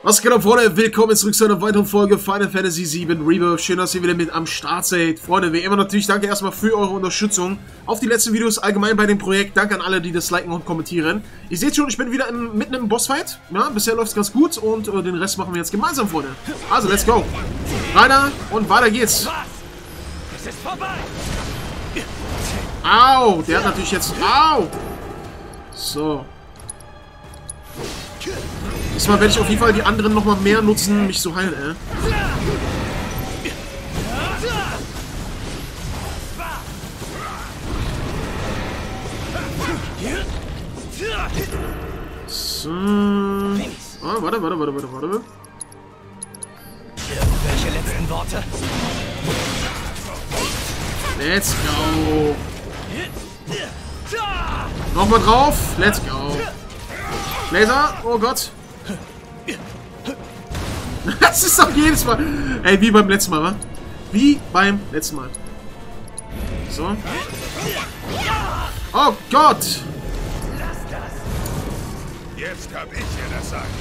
Was geht ab, Freunde? Willkommen zurück zu einer weiteren Folge Final Fantasy VII Rebirth. Schön, dass ihr wieder mit am Start seid. Freunde, wie immer natürlich danke erstmal für eure Unterstützung auf die letzten Videos, allgemein bei dem Projekt. Danke an alle, die das liken und kommentieren. Ihr seht schon, ich bin wieder mitten im Bossfight. Ja, bisher läuft es ganz gut und den Rest machen wir jetzt gemeinsam, Freunde. Also, let's go. Rein und weiter geht's. Es ist vorbei. Au, der hat natürlich jetzt... Au! So. Diesmal werde ich auf jeden Fall die anderen nochmal mehr nutzen, mich zu heilen, So. Ah, warte. Welche letzten Worte? Let's go. Nochmal drauf. Let's go. Laser. Oh Gott. Das ist doch jedes Mal. Ey, wie beim letzten Mal, wa? Wie beim letzten Mal. So. Oh Gott. Lass das. Jetzt hab ich ja das Sagen.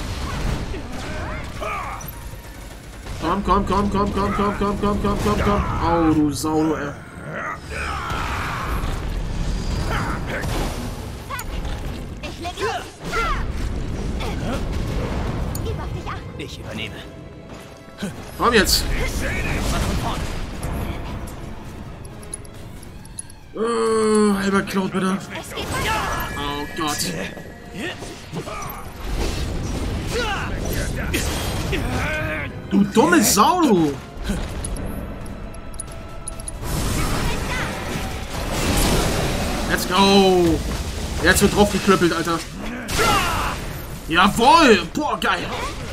Komm. Au, du Sau, ey. Ich übernehme. Komm jetzt. Halber Cloud, bitte. Oh Gott. Du dumme Sau, du. Let's go. Jetzt wird drauf geklöppelt, Alter. Jawohl. Boah, geil.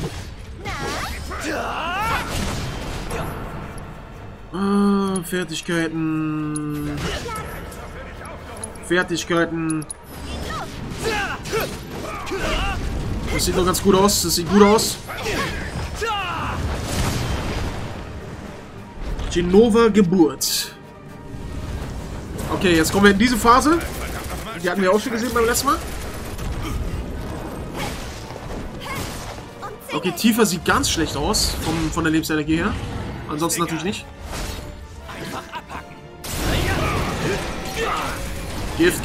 Fertigkeiten. Das sieht doch ganz gut aus. Das sieht gut aus. Genova Geburt. Okay, jetzt kommen wir in diese Phase. Die hatten wir auch schon gesehen beim letzten Mal. Okay, Tifa sieht ganz schlecht aus, von der Lebensenergie her. Ansonsten natürlich nicht. Gift.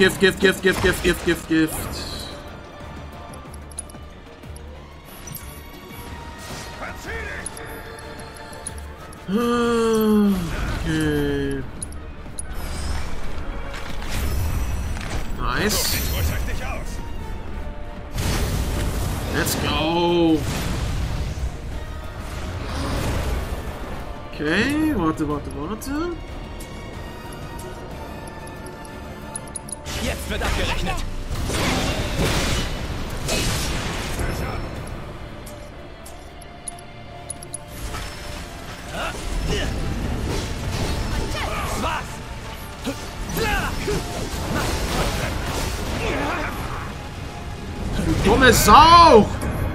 Okay. Nice. Let's go. Okay, warte. Jetzt wird abgerechnet. Was? Du dumme Sau!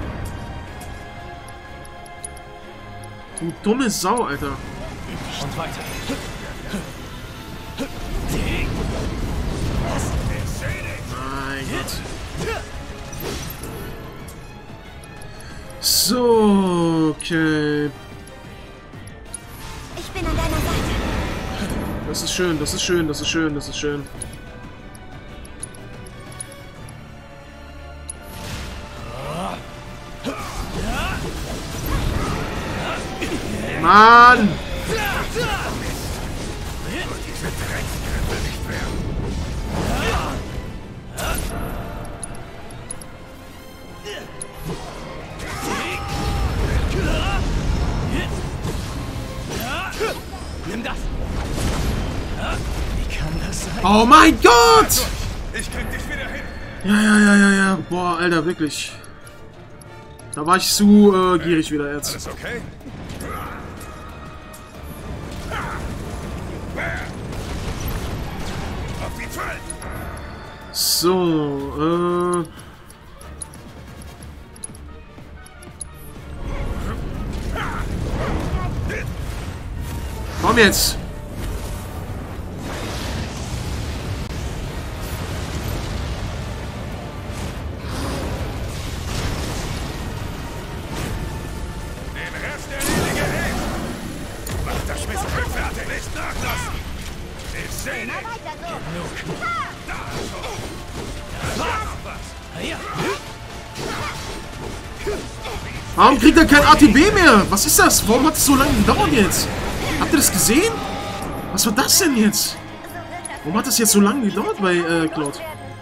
Du dumme Sau, Alter. Und weiter. Mein Gott. So, okay. Ich bin an deiner Seite. Das ist schön. Mann! Nimm das. Wie kann das sein? Oh mein Gott! Ich krieg dich wieder hin. Ja. Boah, Alter, wirklich. Da war ich zu gierig wieder jetzt. Alles okay? Auf die Fall. So, komm jetzt! nicht nachlassen! Ich sehe dich! Weiter so. Genug. Da schon! Da noch was! Ja. Warum kriegt er kein ATB mehr? Was ist das? Warum hat es so lange gedauert jetzt? Habt ihr das gesehen? Was war das denn jetzt? Warum hat das jetzt so lange gedauert bei Cloud?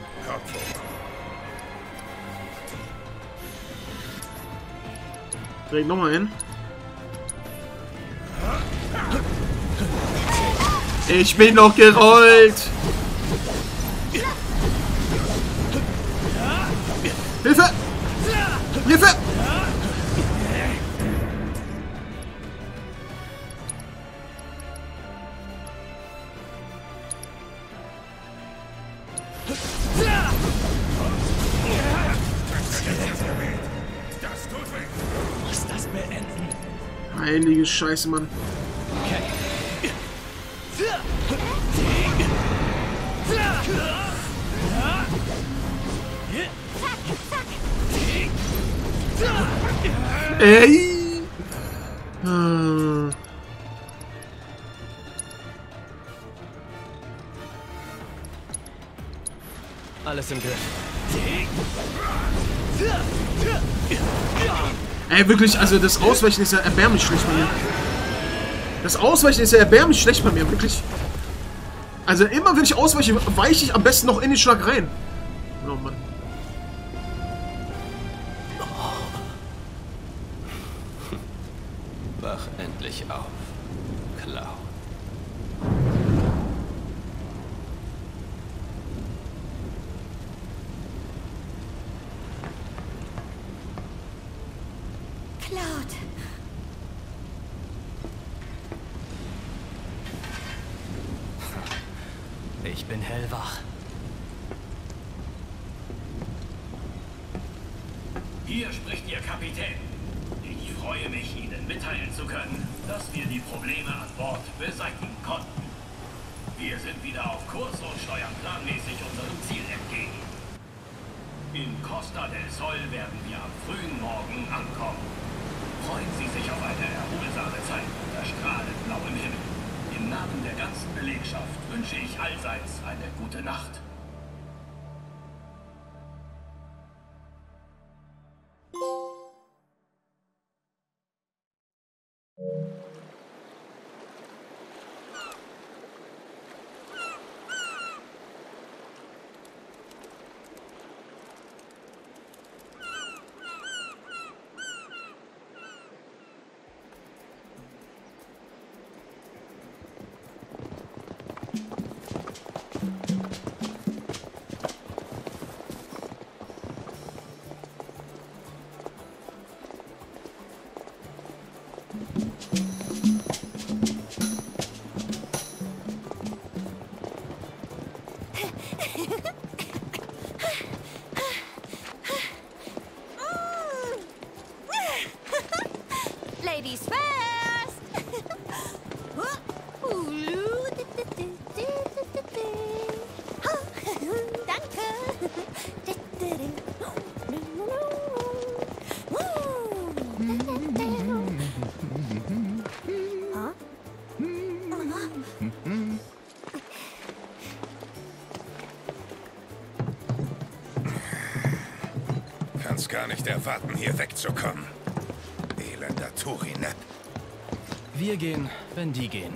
Direkt nochmal hin. Ich bin noch gerollt. Hilfe! Hilfe! Das tut weh! Muss das beenden. Heilige Scheiße, Mann. Okay. Ey! Alles im Griff. Ey, wirklich, also das Ausweichen ist ja erbärmlich schlecht bei mir. Das Ausweichen ist ja erbärmlich schlecht bei mir, wirklich. Also immer wenn ich ausweiche, weiche ich am besten noch in den Schlag rein. Oh Mann. Wach endlich auf, Cloud. Cloud. Ich bin hellwach. Hier spricht Ihr Kapitän. Ich freue mich, Ihnen mitteilen zu können, dass wir die Probleme an Bord beseitigen konnten. Wir sind wieder auf Kurs und steuern planmäßig unserem Ziel entgegen. In Costa del Sol werden wir am frühen Morgen ankommen. Freuen Sie sich auf eine erholsame Zeit unter strahlend blauem Himmel. Im Namen der ganzen Belegschaft wünsche ich allseits eine gute Nacht. Ladies first! Danke! Kannst gar nicht erwarten, hier wegzukommen. Elender Turinep. Wir gehen, wenn die gehen.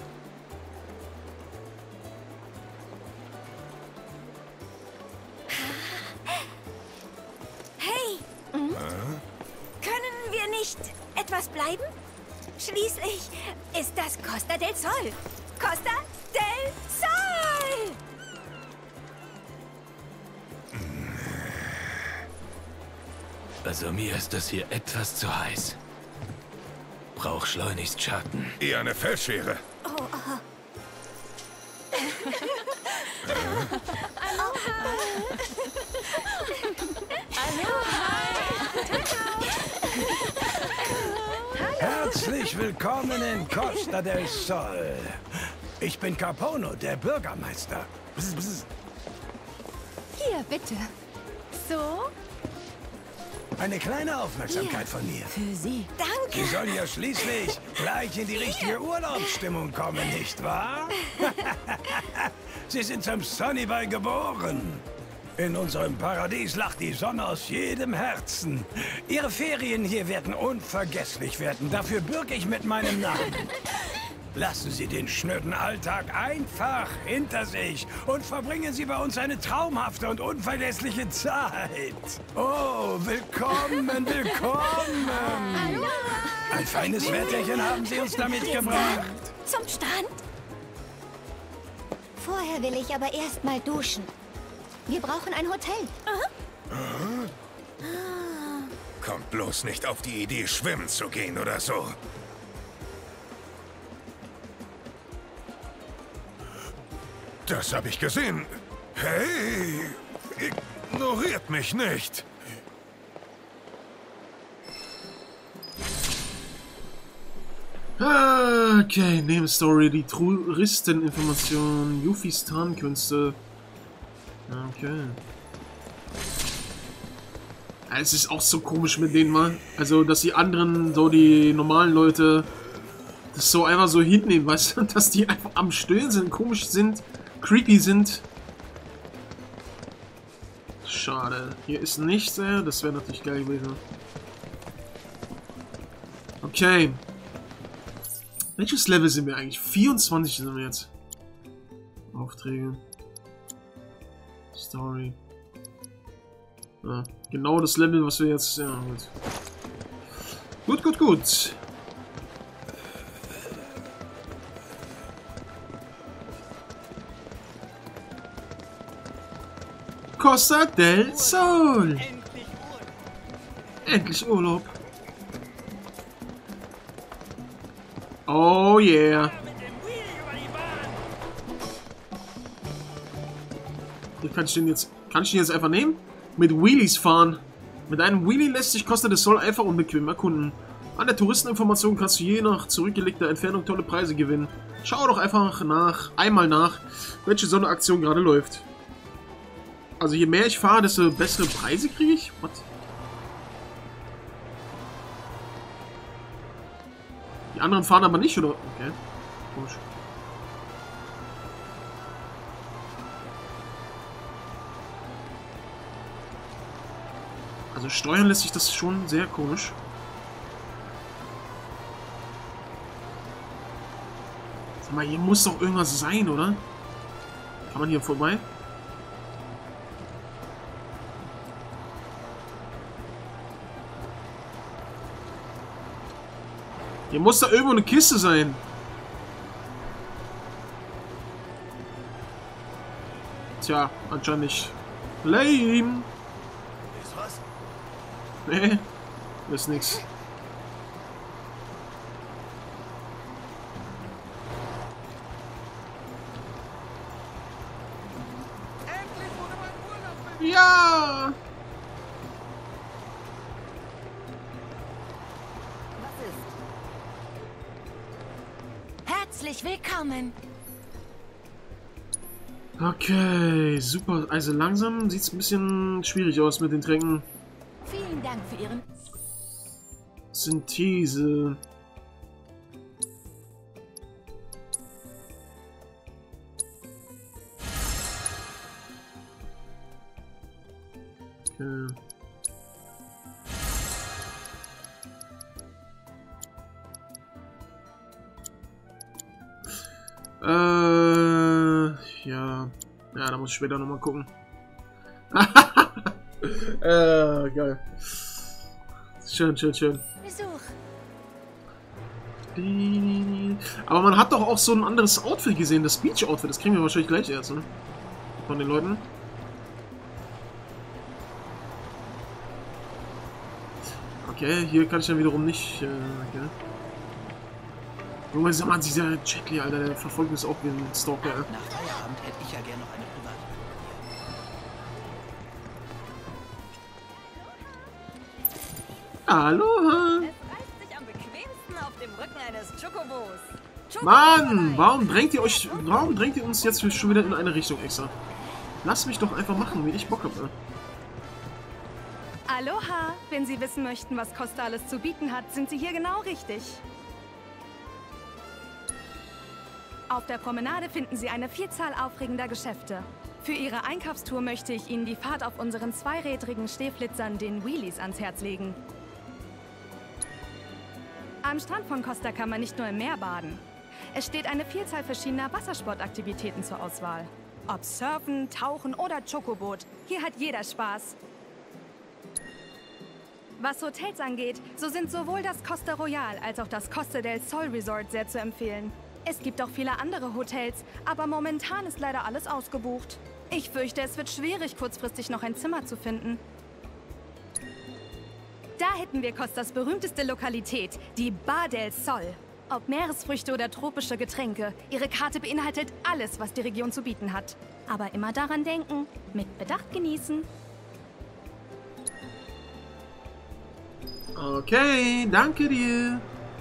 Hey! Können wir nicht etwas bleiben? Schließlich ist das Costa del Sol. Costa del Sol! Also mir ist das hier etwas zu heiß. Brauch schleunigst Schatten. Eher eine Fellschere. Herzlich willkommen in Costa del Sol. Ich bin Capono, der Bürgermeister. Hier, bitte. So? Eine kleine Aufmerksamkeit von mir. Für Sie. Danke. Sie sollen ja schließlich gleich in die richtige Urlaubsstimmung kommen, nicht wahr? Sie sind zum Sunnyball geboren. In unserem Paradies lacht die Sonne aus jedem Herzen. Ihre Ferien hier werden unvergesslich werden. Dafür bürge ich mit meinem Namen. Lassen Sie den schnöden Alltag einfach hinter sich und verbringen Sie bei uns eine traumhafte und unvergessliche Zeit. Oh, willkommen, willkommen. Ein feines Wetterchen haben Sie uns damit gebracht. Zum Strand? Vorher will ich aber erst mal duschen. Wir brauchen ein Hotel. Kommt bloß nicht auf die Idee, schwimmen zu gehen oder so. Das habe ich gesehen. Hey, ignoriert mich nicht. Okay, Nebenstory, die Touristeninformation, Yufis Tarnkünste. Okay. Ja, es ist auch so komisch mit denen mal. Also, dass die anderen, so die normalen Leute, das so einfach so hinnehmen, weißt du? Dass die einfach am Stöhnen sind, komisch sind, creepy sind. Schade. Hier ist nichts, das wäre natürlich geil gewesen. Okay. Welches Level sind wir eigentlich? 24 sind wir jetzt. Aufträge. Story. Ja, genau das Level, was wir jetzt... Ja, gut. Gut, gut, gut. Costa del Sol. Endlich Urlaub. Oh yeah. Kann ich den jetzt einfach nehmen? Mit Wheelies fahren. Mit einem Wheelie lässt sich Costa del Sol einfach und bequem erkunden. An der Touristeninformation kannst du je nach zurückgelegter Entfernung tolle Preise gewinnen. Schau doch einfach einmal nach, welche Sonderaktion gerade läuft. Also je mehr ich fahre, desto bessere Preise kriege ich? What? Die anderen fahren aber nicht, oder? Okay. Komisch. Also steuern lässt sich das schon sehr komisch. Sag mal, hier muss doch irgendwas sein, oder? Kann man hier vorbei? Hier muss da irgendwo eine Kiste sein. Tja, anscheinend nicht. Lame. Ist was? Nee, ist nix. Ja! Herzlich willkommen. Okay, super. Also langsam sieht es ein bisschen schwierig aus mit den Tränken. Vielen Dank für Ihren... Synthese. Okay. Ja. Ja, da muss ich später nochmal gucken. Geil. Schön, schön, schön. Besuch. Aber man hat doch auch so ein anderes Outfit gesehen, das Beach-Outfit. Das kriegen wir wahrscheinlich gleich erst, ne? Von den Leuten. Okay, hier kann ich dann wiederum nicht. Okay. Junge, sag mal, dieser Jetli, Alter, der verfolgt uns auch wie ein Stalker. Nach Feierabend hätte ich ja gerne noch eine private. Aloha! Es reißt sich am bequemsten auf dem Rücken eines Chocobos. Mann, warum drängt ihr uns jetzt schon wieder in eine Richtung extra? Lass mich doch einfach machen, wie ich Bock habe. Aloha! Wenn Sie wissen möchten, was Costa alles zu bieten hat, sind Sie hier genau richtig. Auf der Promenade finden Sie eine Vielzahl aufregender Geschäfte. Für Ihre Einkaufstour möchte ich Ihnen die Fahrt auf unseren zweirädrigen Stehflitzern, den Wheelies, ans Herz legen. Am Strand von Costa kann man nicht nur im Meer baden. Es steht eine Vielzahl verschiedener Wassersportaktivitäten zur Auswahl. Ob Surfen, Tauchen oder Chocoboot, hier hat jeder Spaß. Was Hotels angeht, so sind sowohl das Costa Royal als auch das Costa del Sol Resort sehr zu empfehlen. Es gibt auch viele andere Hotels, aber momentan ist leider alles ausgebucht. Ich fürchte, es wird schwierig, kurzfristig noch ein Zimmer zu finden. Da hätten wir Costas berühmteste Lokalität, die Bar del Sol. Ob Meeresfrüchte oder tropische Getränke, ihre Karte beinhaltet alles, was die Region zu bieten hat. Aber immer daran denken, mit Bedacht genießen. Okay, danke dir.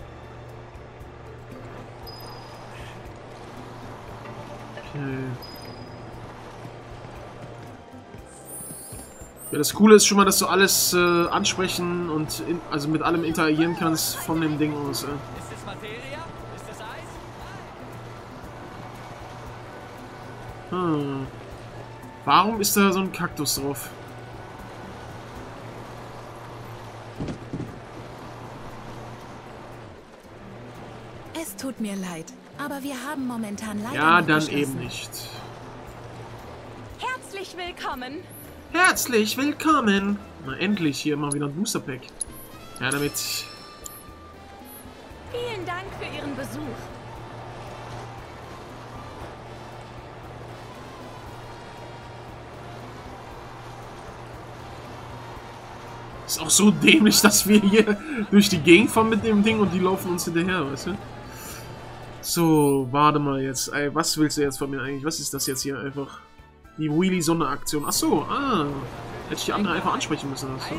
Okay. Ja, das Coole ist schon mal, dass du alles ansprechen und also mit allem interagieren kannst von dem Ding aus. Ist das Materia? Ist das Eis? Warum ist da so ein Kaktus drauf? Es tut mir leid, aber wir haben momentan leider ja, noch dann geschlossen. eben nicht. Herzlich willkommen! Herzlich willkommen! Na, endlich hier mal wieder ein Booster Pack. Ja, damit. Vielen Dank für Ihren Besuch. Ist auch so dämlich, dass wir hier durch die Gegend fahren mit dem Ding und die laufen uns hinterher, weißt du? So, warte mal jetzt. Ey, was willst du jetzt von mir eigentlich? Was ist das jetzt hier einfach? Die Wheelie-Sonderaktion. Achso, hätte ich die andere einfach ansprechen müssen. Achso.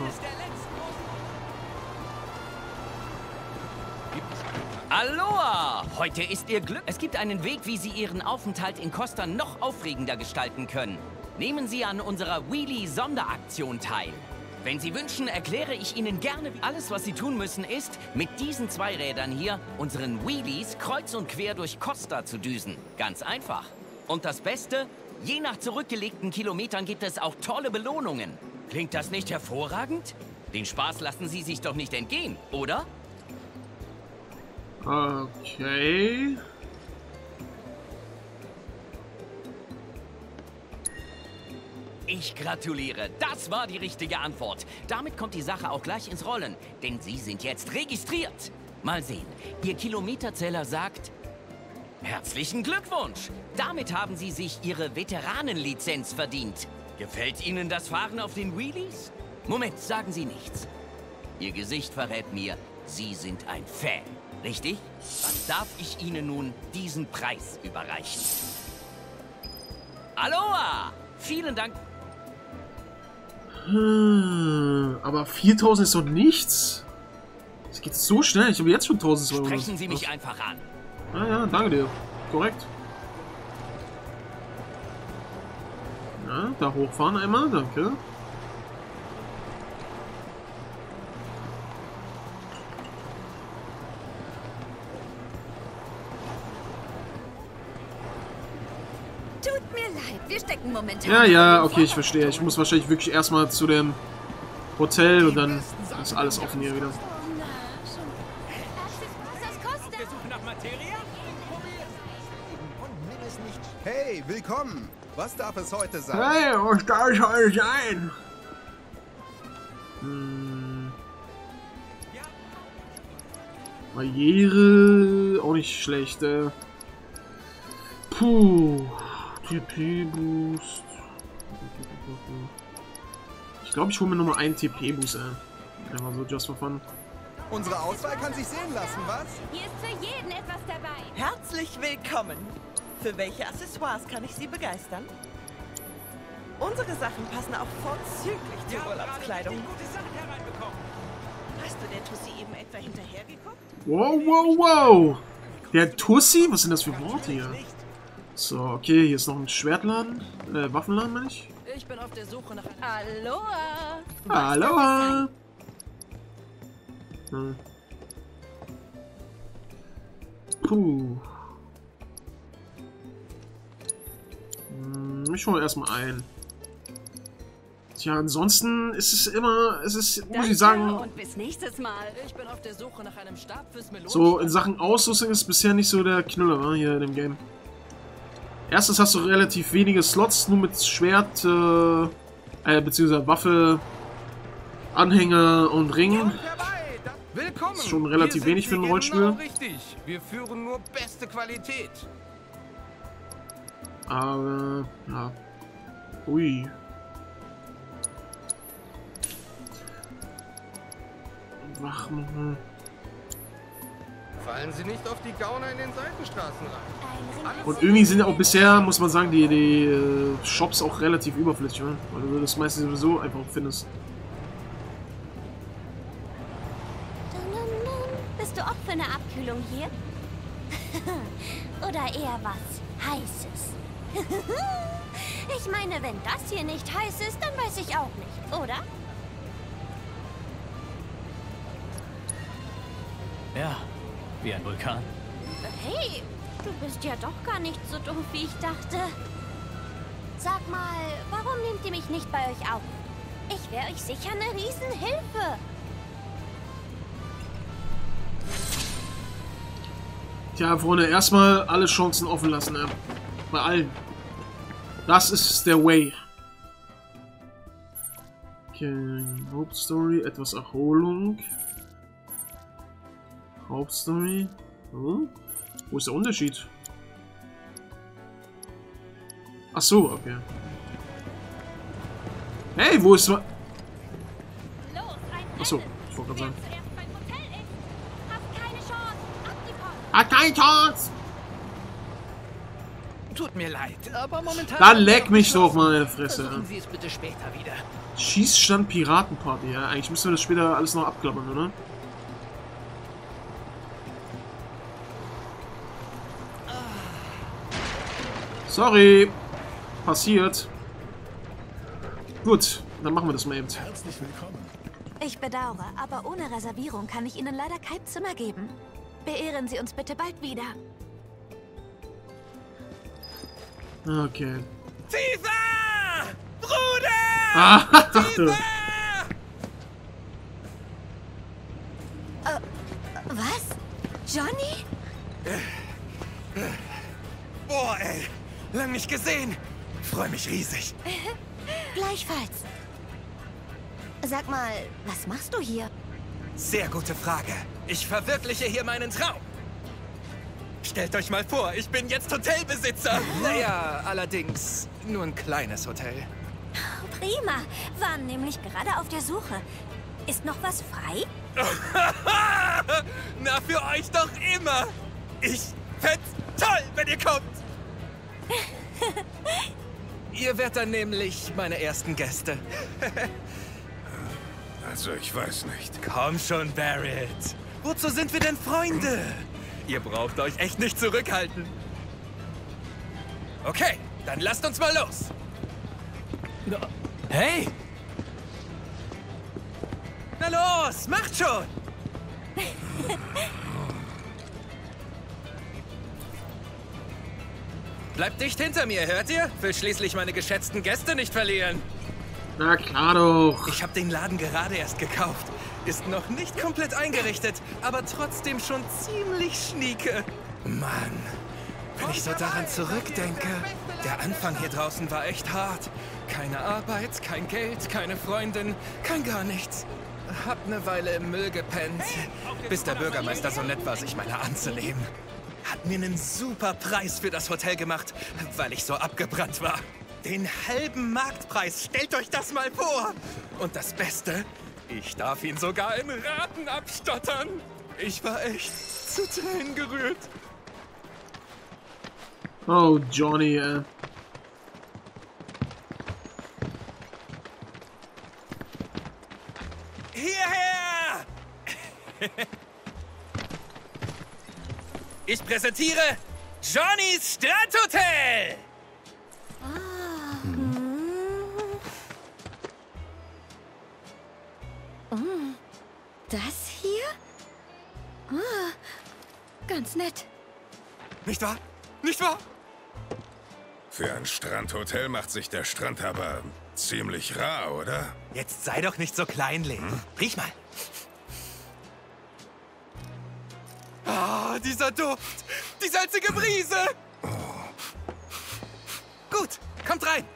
Aloha! Heute ist Ihr Glück. Es gibt einen Weg, wie Sie Ihren Aufenthalt in Costa noch aufregender gestalten können. Nehmen Sie an unserer Wheelie-Sonderaktion teil. Wenn Sie wünschen, erkläre ich Ihnen gerne, alles, was Sie tun müssen, ist, mit diesen Zweirädern hier, unseren Wheelies, kreuz und quer durch Costa zu düsen. Ganz einfach. Und das Beste? Je nach zurückgelegten Kilometern gibt es auch tolle Belohnungen. Klingt das nicht hervorragend? Den Spaß lassen Sie sich doch nicht entgehen, oder? Okay. Ich gratuliere. Das war die richtige Antwort. Damit kommt die Sache auch gleich ins Rollen, denn Sie sind jetzt registriert. Mal sehen. Ihr Kilometerzähler sagt... Herzlichen Glückwunsch! Damit haben Sie sich Ihre Veteranenlizenz verdient. Gefällt Ihnen das Fahren auf den Wheelies? Moment, sagen Sie nichts. Ihr Gesicht verrät mir, Sie sind ein Fan. Richtig? Dann darf ich Ihnen nun diesen Preis überreichen. Aloha! Vielen Dank. Aber 4000 ist doch nichts. Es geht so schnell. Ich habe jetzt schon 1200. Sprechen Sie mich einfach an. Ah ja, danke dir. Korrekt. Ja, da hochfahren einmal, danke. Tut mir leid, wir stecken momentan. Ja, okay, ich verstehe. Ich muss wahrscheinlich wirklich erstmal zu dem Hotel und dann ist alles offen hier wieder. Hey, willkommen! Was darf es heute sein? Hey, was darf es heute sein? Barriere, auch nicht schlecht. Puh, TP-Boost. Ich glaube, ich hole mir nur mal einen TP-Boost. Einfach so, just for fun. Unsere Auswahl kann sich sehen lassen, was? Hier ist für jeden etwas dabei. Herzlich willkommen. Für welche Accessoires kann ich Sie begeistern? Unsere Sachen passen auch vorzüglich zur Urlaubskleidung. Hast du der Tussi eben etwa hinterhergeguckt? Wow, wow, wow! Der Tussi? Was sind das für Worte hier? So, okay, hier ist noch ein Schwertladen. Waffenladen, meine ich. Ich bin auf der Suche nach einem... Aloha! Aloha! Hm. Puh. Ich hole erstmal ein. Tja, ansonsten ist es immer, muss ich sagen, und bis nächstes Mal. Ich bin auf der Suche nach einem Stab fürs Melonenschwein. so in Sachen Ausrüstung ist bisher nicht so der Knüller hier in dem Game. Erstens hast du relativ wenige Slots, nur mit Schwert, beziehungsweise Waffe, Anhänger und Ring. Willkommen. Ist schon relativ wenig für ein Rollenspiel. Genau richtig. Wir führen nur beste Qualität. Aber, ja. Ui. Wachmachen. Fallen Sie nicht auf die Gauner in den Seitenstraßen rein. Und irgendwie sind auch bisher, muss man sagen, die Shops auch relativ überflüssig, ne? Weil du das meistens sowieso einfach findest. Bist du auch für eine Abkühlung hier? Oder eher was Heißes? Ich meine, wenn das hier nicht heiß ist, dann weiß ich auch nicht, oder? Ja, wie ein Vulkan. Hey, du bist ja doch gar nicht so doof, wie ich dachte. Sag mal, warum nehmt ihr mich nicht bei euch auf? Ich wäre euch sicher eine Riesenhilfe. Tja, Freunde, erstmal alle Chancen offen lassen, ne? Bei allen. Das ist der Way. Okay, Hauptstory, etwas Erholung. Hauptstory. Hm? Wo ist der Unterschied? Ach so, okay. Hey, wo ist... Ach so, ich wollte gerade sagen. Hat keine Chance! Tut mir leid, aber momentan... Dann leck mich doch mal in der Fresse. Versuchen Sie es bitte später wieder. Schießstand Piratenparty, ja. Eigentlich müssen wir das später alles noch abklappern, oder? Sorry. Passiert. Gut, dann machen wir das mal eben. Herzlich willkommen. Ich bedauere, aber ohne Reservierung kann ich Ihnen leider kein Zimmer geben. Beehren Sie uns bitte bald wieder. Okay. Tifa! Bruder! Ah, Tifa! Was? Johnny? Boah, ey. Lang nicht gesehen. Freue mich riesig. Gleichfalls. Sag mal, was machst du hier? Sehr gute Frage. Ich verwirkliche hier meinen Traum. Stellt euch mal vor, ich bin jetzt Hotelbesitzer. Naja, allerdings nur ein kleines Hotel. Prima. Waren nämlich gerade auf der Suche. Ist noch was frei? Na, für euch doch immer. Ich fänd's toll, wenn ihr kommt. Ihr werdet dann nämlich meine ersten Gäste. Also, ich weiß nicht. Komm schon, Barrett. Wozu sind wir denn Freunde? Ihr braucht euch echt nicht zurückhalten. Okay, dann lasst uns mal los. Hey! Na los, macht schon! Bleibt dicht hinter mir, hört ihr? Will schließlich meine geschätzten Gäste nicht verlieren. Na klar doch. Ich habe den Laden gerade erst gekauft. Ist noch nicht komplett eingerichtet, aber trotzdem schon ziemlich schnieke. Mann, wenn ich so daran zurückdenke, der Anfang hier draußen war echt hart. Keine Arbeit, kein Geld, keine Freundin, kein gar nichts. Hab eine Weile im Müll gepennt, bis der Bürgermeister so nett war, sich meiner anzunehmen. Hat mir einen super Preis für das Hotel gemacht, weil ich so abgebrannt war. Den halben Marktpreis, stellt euch das mal vor. Und das Beste, ich darf ihn sogar in Raten abstottern. Ich war echt zu Tränen gerührt. Oh, Johnny, Hierher! Ich präsentiere Johnnys Strandhotel! Das hier? Ah, ganz nett. Nicht wahr? Nicht wahr? Für ein Strandhotel macht sich der Strand aber ziemlich rar, oder? Jetzt sei doch nicht so kleinlich. Riech mal. Ah, dieser Duft. Die salzige Brise. Gut, kommt rein.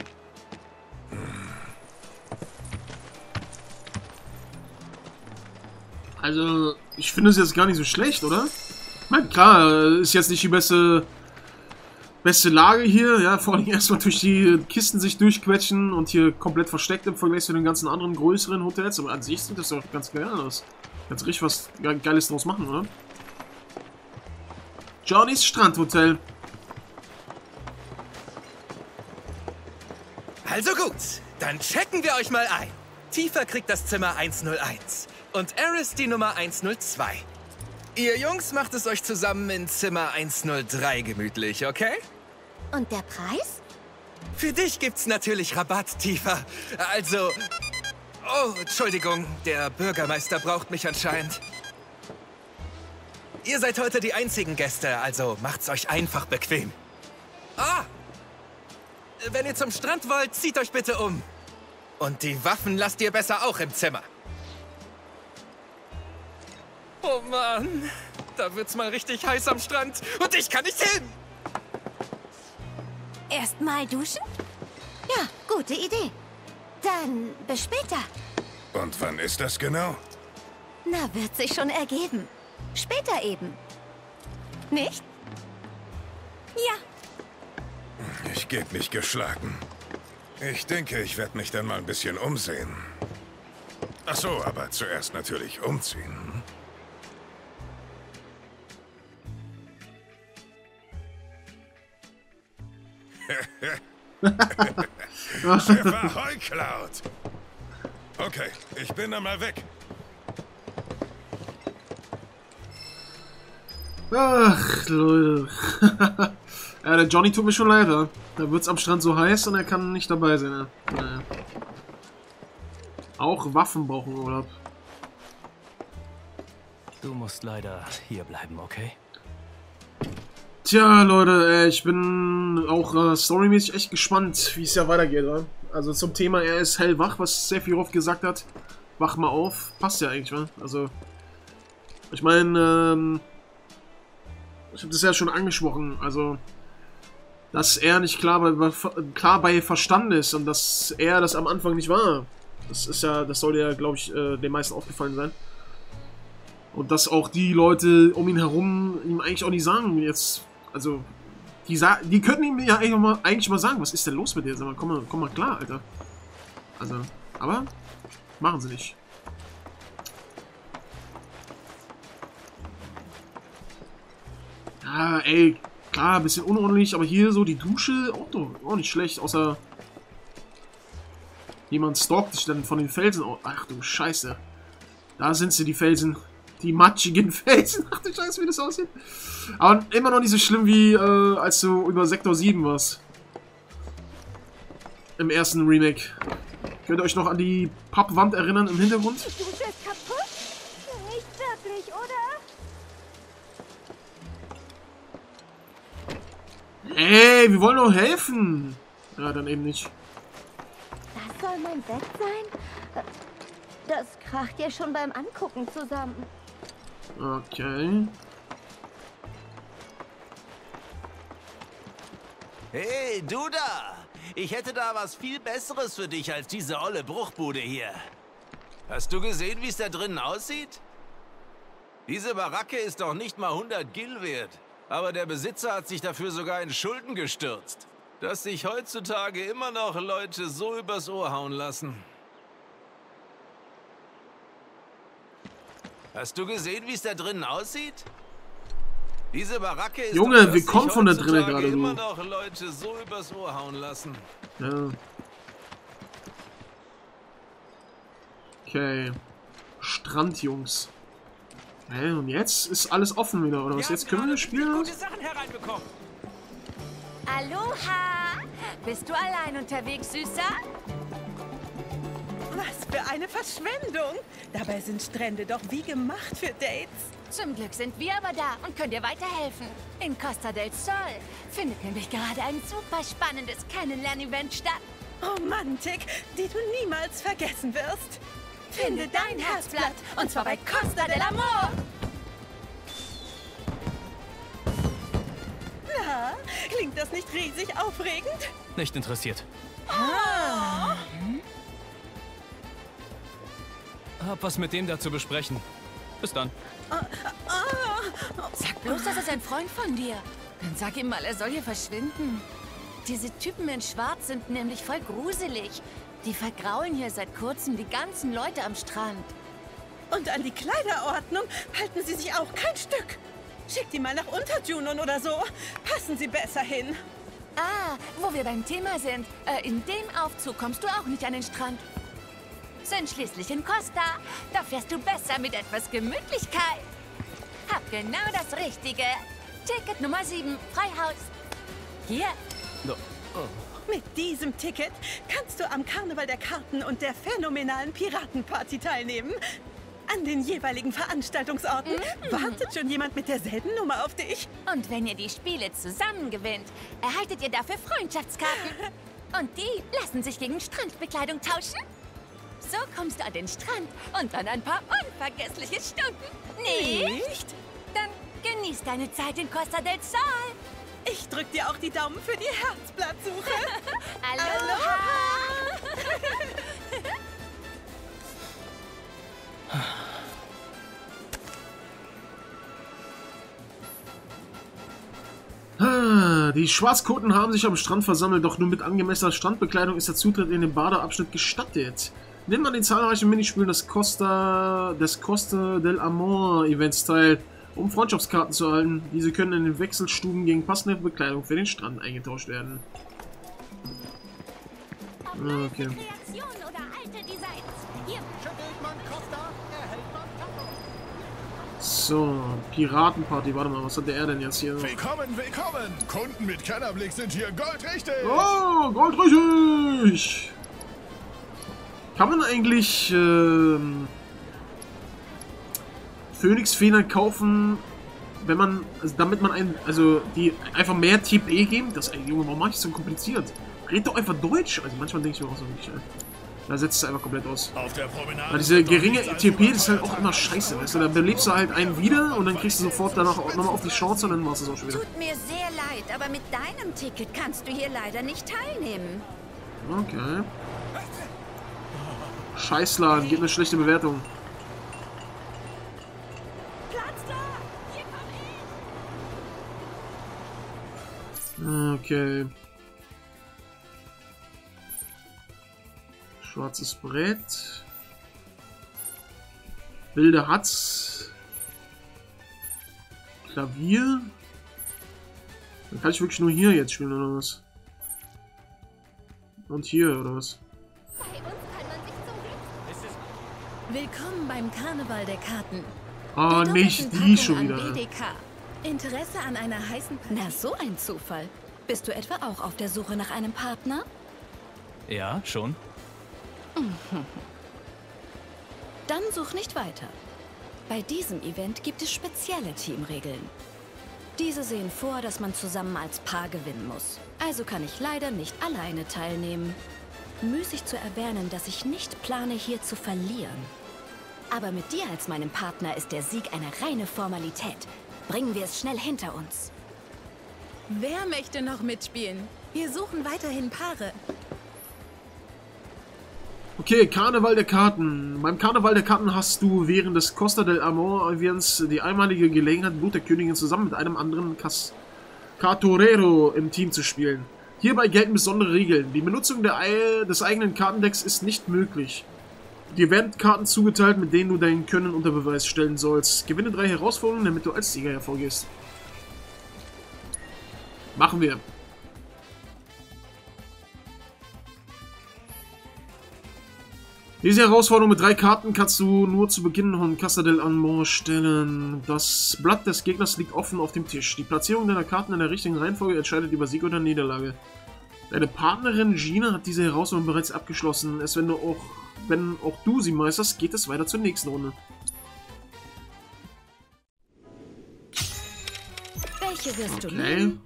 Also, ich finde es jetzt gar nicht so schlecht, oder? Ich meine, klar, ist jetzt nicht die beste Lage hier. Ja, vor allem erstmal durch die Kisten sich durchquetschen und hier komplett versteckt im Vergleich zu den ganzen anderen größeren Hotels. Aber an sich sieht das doch ganz geil aus. Kannst richtig was Geiles draus machen, oder? Johnny's Strandhotel. Also gut, dann checken wir euch mal ein. Tifa kriegt das Zimmer 101 und Eris die Nummer 102. Ihr Jungs macht es euch zusammen in Zimmer 103 gemütlich, okay? Und der Preis? Für dich gibt's natürlich Rabatt, Tifa. Also... Oh, Entschuldigung, der Bürgermeister braucht mich anscheinend. Ihr seid heute die einzigen Gäste, also macht's euch einfach bequem. Ah! Wenn ihr zum Strand wollt, zieht euch bitte um. Und die Waffen lasst ihr besser auch im Zimmer. Oh Mann, da wird's mal richtig heiß am Strand und ich kann nicht hin. Erstmal duschen? Ja, gute Idee. Dann bis später. Und wann ist das genau? Na, wird sich schon ergeben. Später eben. Nicht? Ja. Ich geb mich geschlagen. Ich denke, ich werde mich dann mal ein bisschen umsehen. Ach so, aber zuerst natürlich umziehen. Chef Heuklaut. Okay, ich bin dann mal weg. Ach, Leute. Ja, der Johnny tut mir schon leid. Da wird's am Strand so heiß und er kann nicht dabei sein. Ja. Naja. Auch Waffen brauchen Urlaub. Du musst leider hier bleiben, okay? Tja, Leute, ich bin auch storymäßig echt gespannt, wie es ja weitergeht. Oder? Also zum Thema, er ist hellwach, was Sephiroth gesagt hat. Wach mal auf. Passt ja eigentlich, wa? Also, ich meine, ich habe das ja schon angesprochen, also, dass er nicht klar bei Verstand ist und dass er das am Anfang nicht war. Das ist ja, das sollte ja, glaube ich, den meisten aufgefallen sein. Und dass auch die Leute um ihn herum ihm eigentlich auch nicht sagen, jetzt, also, die könnten ihm ja eigentlich mal sagen, was ist denn los mit dir? Sag mal, komm mal klar, Alter. Also, aber, machen sie nicht. Ja, ey, klar, ein bisschen unordentlich, aber hier so die Dusche, auch nicht schlecht, außer jemand stalkt sich dann von den Felsen. Oh, ach du Scheiße. Da sind sie, die Felsen. Die matschigen Felsen. Ach du Scheiße, wie das aussieht. Aber immer noch nicht so schlimm wie, als du über Sektor 7 warst. Im ersten Remake. Könnt ihr euch noch an die Pappwand erinnern im Hintergrund? Die Dusche ist kaputt? Nicht wirklich, oder? Ey, wir wollen doch helfen. Ja, dann eben nicht. Das soll mein Bett sein? Das kracht ja schon beim Angucken zusammen. Okay. Hey, du da! Ich hätte da was viel Besseres für dich als diese olle Bruchbude hier. Hast du gesehen, wie es da drinnen aussieht? Diese Baracke ist doch nicht mal 100 Gil wert. Aber der Besitzer hat sich dafür sogar in Schulden gestürzt. Dass sich heutzutage immer noch Leute so übers Ohr hauen lassen. Hast du gesehen, wie es da drinnen aussieht? Diese Baracke ist Junge, doch, wir kommen von da drinnen heutzutage gerade, immer du. noch Leute so übers Ohr hauen lassen. Ja. Okay. Strandjungs. Hä, und jetzt ist alles offen wieder, oder was? Jetzt können wir das spielen? Aloha! Bist du allein unterwegs, Süßer? Was für eine Verschwendung. Dabei sind Strände doch wie gemacht für Dates. Zum Glück sind wir aber da und können dir weiterhelfen. In Costa del Sol findet nämlich gerade ein super spannendes Kennenlern-Event statt. Romantik, die du niemals vergessen wirst. Finde dein Herzblatt, und zwar bei Costa del Amor. Na, klingt das nicht riesig aufregend? Nicht interessiert. Hab was mit dem da zu besprechen. Bis dann. Sag bloß, das ist ein Freund von dir. Dann sag ihm mal, er soll hier verschwinden. Diese Typen in Schwarz sind nämlich voll gruselig. Die vergraulen hier seit kurzem die ganzen Leute am Strand. Und an die Kleiderordnung halten sie sich auch kein Stück. Schick die mal nach Unterjunon oder so. Passen sie besser hin. Ah, wo wir beim Thema sind. In dem Aufzug kommst du auch nicht an den Strand. Sind schließlich in Costa. Da fährst du besser mit etwas Gemütlichkeit. Hab genau das Richtige. Ticket Nummer 7, Freihaus. Hier. Mit diesem Ticket kannst du am Karneval der Karten und der phänomenalen Piratenparty teilnehmen. An den jeweiligen Veranstaltungsorten wartet schon jemand mit derselben Nummer auf dich. Und wenn ihr die Spiele zusammen gewinnt, erhaltet ihr dafür Freundschaftskarten. Und die lassen sich gegen Strandbekleidung tauschen. So kommst du an den Strand und dann ein paar unvergessliche Stunden. Nicht? Dann genieß deine Zeit in Costa del Sol. Ich drück dir auch die Daumen für die Herzblattsuche. Aloha! Die Schwarzkoten haben sich am Strand versammelt, doch nur mit angemessener Strandbekleidung ist der Zutritt in den Badeabschnitt gestattet. Nimmt man den zahlreichen Minispielen des Costa del Amor Events teil, um Freundschaftskarten zu erhalten. Diese können in den Wechselstuben gegen passende Bekleidung für den Strand eingetauscht werden. Okay. So, Piratenparty. Warte mal, was hat der denn jetzt hier? Willkommen, willkommen! Kunden mit Kennerblick sind hier goldrichtig! Oh, goldrichtig! Kann man eigentlich Phönixfedern kaufen, wenn man, also damit man die einfach mehr Typ E geben? Das, ey, Junge, warum mach ich so kompliziert? Red doch einfach Deutsch! Also manchmal denke ich mir auch so nicht, ey. Da setzt es einfach komplett aus. Auf der Promenade. Weil diese geringe TP ist halt auch immer scheiße, weißt du? Da belebst du halt einen wieder und dann kriegst du sofort danach auch nochmal auf die Chance und dann machst du es auch schon wieder. Tut mir sehr leid, aber mit deinem Ticket kannst du hier leider nicht teilnehmen. Okay. Scheißladen, gibt eine schlechte Bewertung. Okay. Schwarzes Brett. Wilde Hatz. Klavier. Dann kann ich wirklich nur hier jetzt spielen, oder was? Und hier, oder was? Willkommen beim Karneval der Karten. Oh, nicht die schon wieder. Interesse an einer heißen Party? Na, so ein Zufall. Bist du etwa auch auf der Suche nach einem Partner? Ja, schon. Dann such nicht weiter. Bei diesem Event gibt es spezielle Teamregeln. Diese sehen vor, dass man zusammen als Paar gewinnen muss. Also kann ich leider nicht alleine teilnehmen. Müßig zu erwähnen, dass ich nicht plane, hier zu verlieren. Aber mit dir als meinem Partner ist der Sieg eine reine Formalität. Bringen wir es schnell hinter uns. Wer möchte noch mitspielen? Wir suchen weiterhin Paare. Okay, Karneval der Karten. Beim Karneval der Karten hast du während des Costa del Amor Events die einmalige Gelegenheit, Blut der Königin zusammen mit einem anderen Cartorero im Team zu spielen. Hierbei gelten besondere Regeln. Die Benutzung des eigenen Kartendecks ist nicht möglich. Dir werden Karten zugeteilt, mit denen du dein Können unter Beweis stellen sollst. Gewinne 3 Herausforderungen, damit du als Sieger hervorgehst. Machen wir. Diese Herausforderung mit 3 Karten kannst du nur zu Beginn von Costa del Amor stellen. Das Blatt des Gegners liegt offen auf dem Tisch. Die Platzierung deiner Karten in der richtigen Reihenfolge entscheidet über Sieg oder Niederlage. Deine Partnerin Gina hat diese Herausforderung bereits abgeschlossen. Erst wenn auch du sie meisterst, geht es weiter zur nächsten Runde. Welche wirst du nehmen?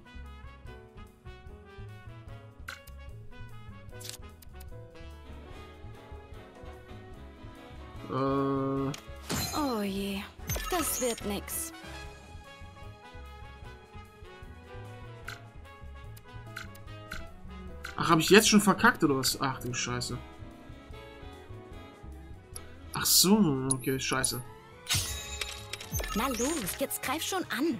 Oh je, das wird nix. Ach, habe ich jetzt schon verkackt oder was? Ach du Scheiße. Ach so, okay, scheiße. Na los, jetzt greif schon an.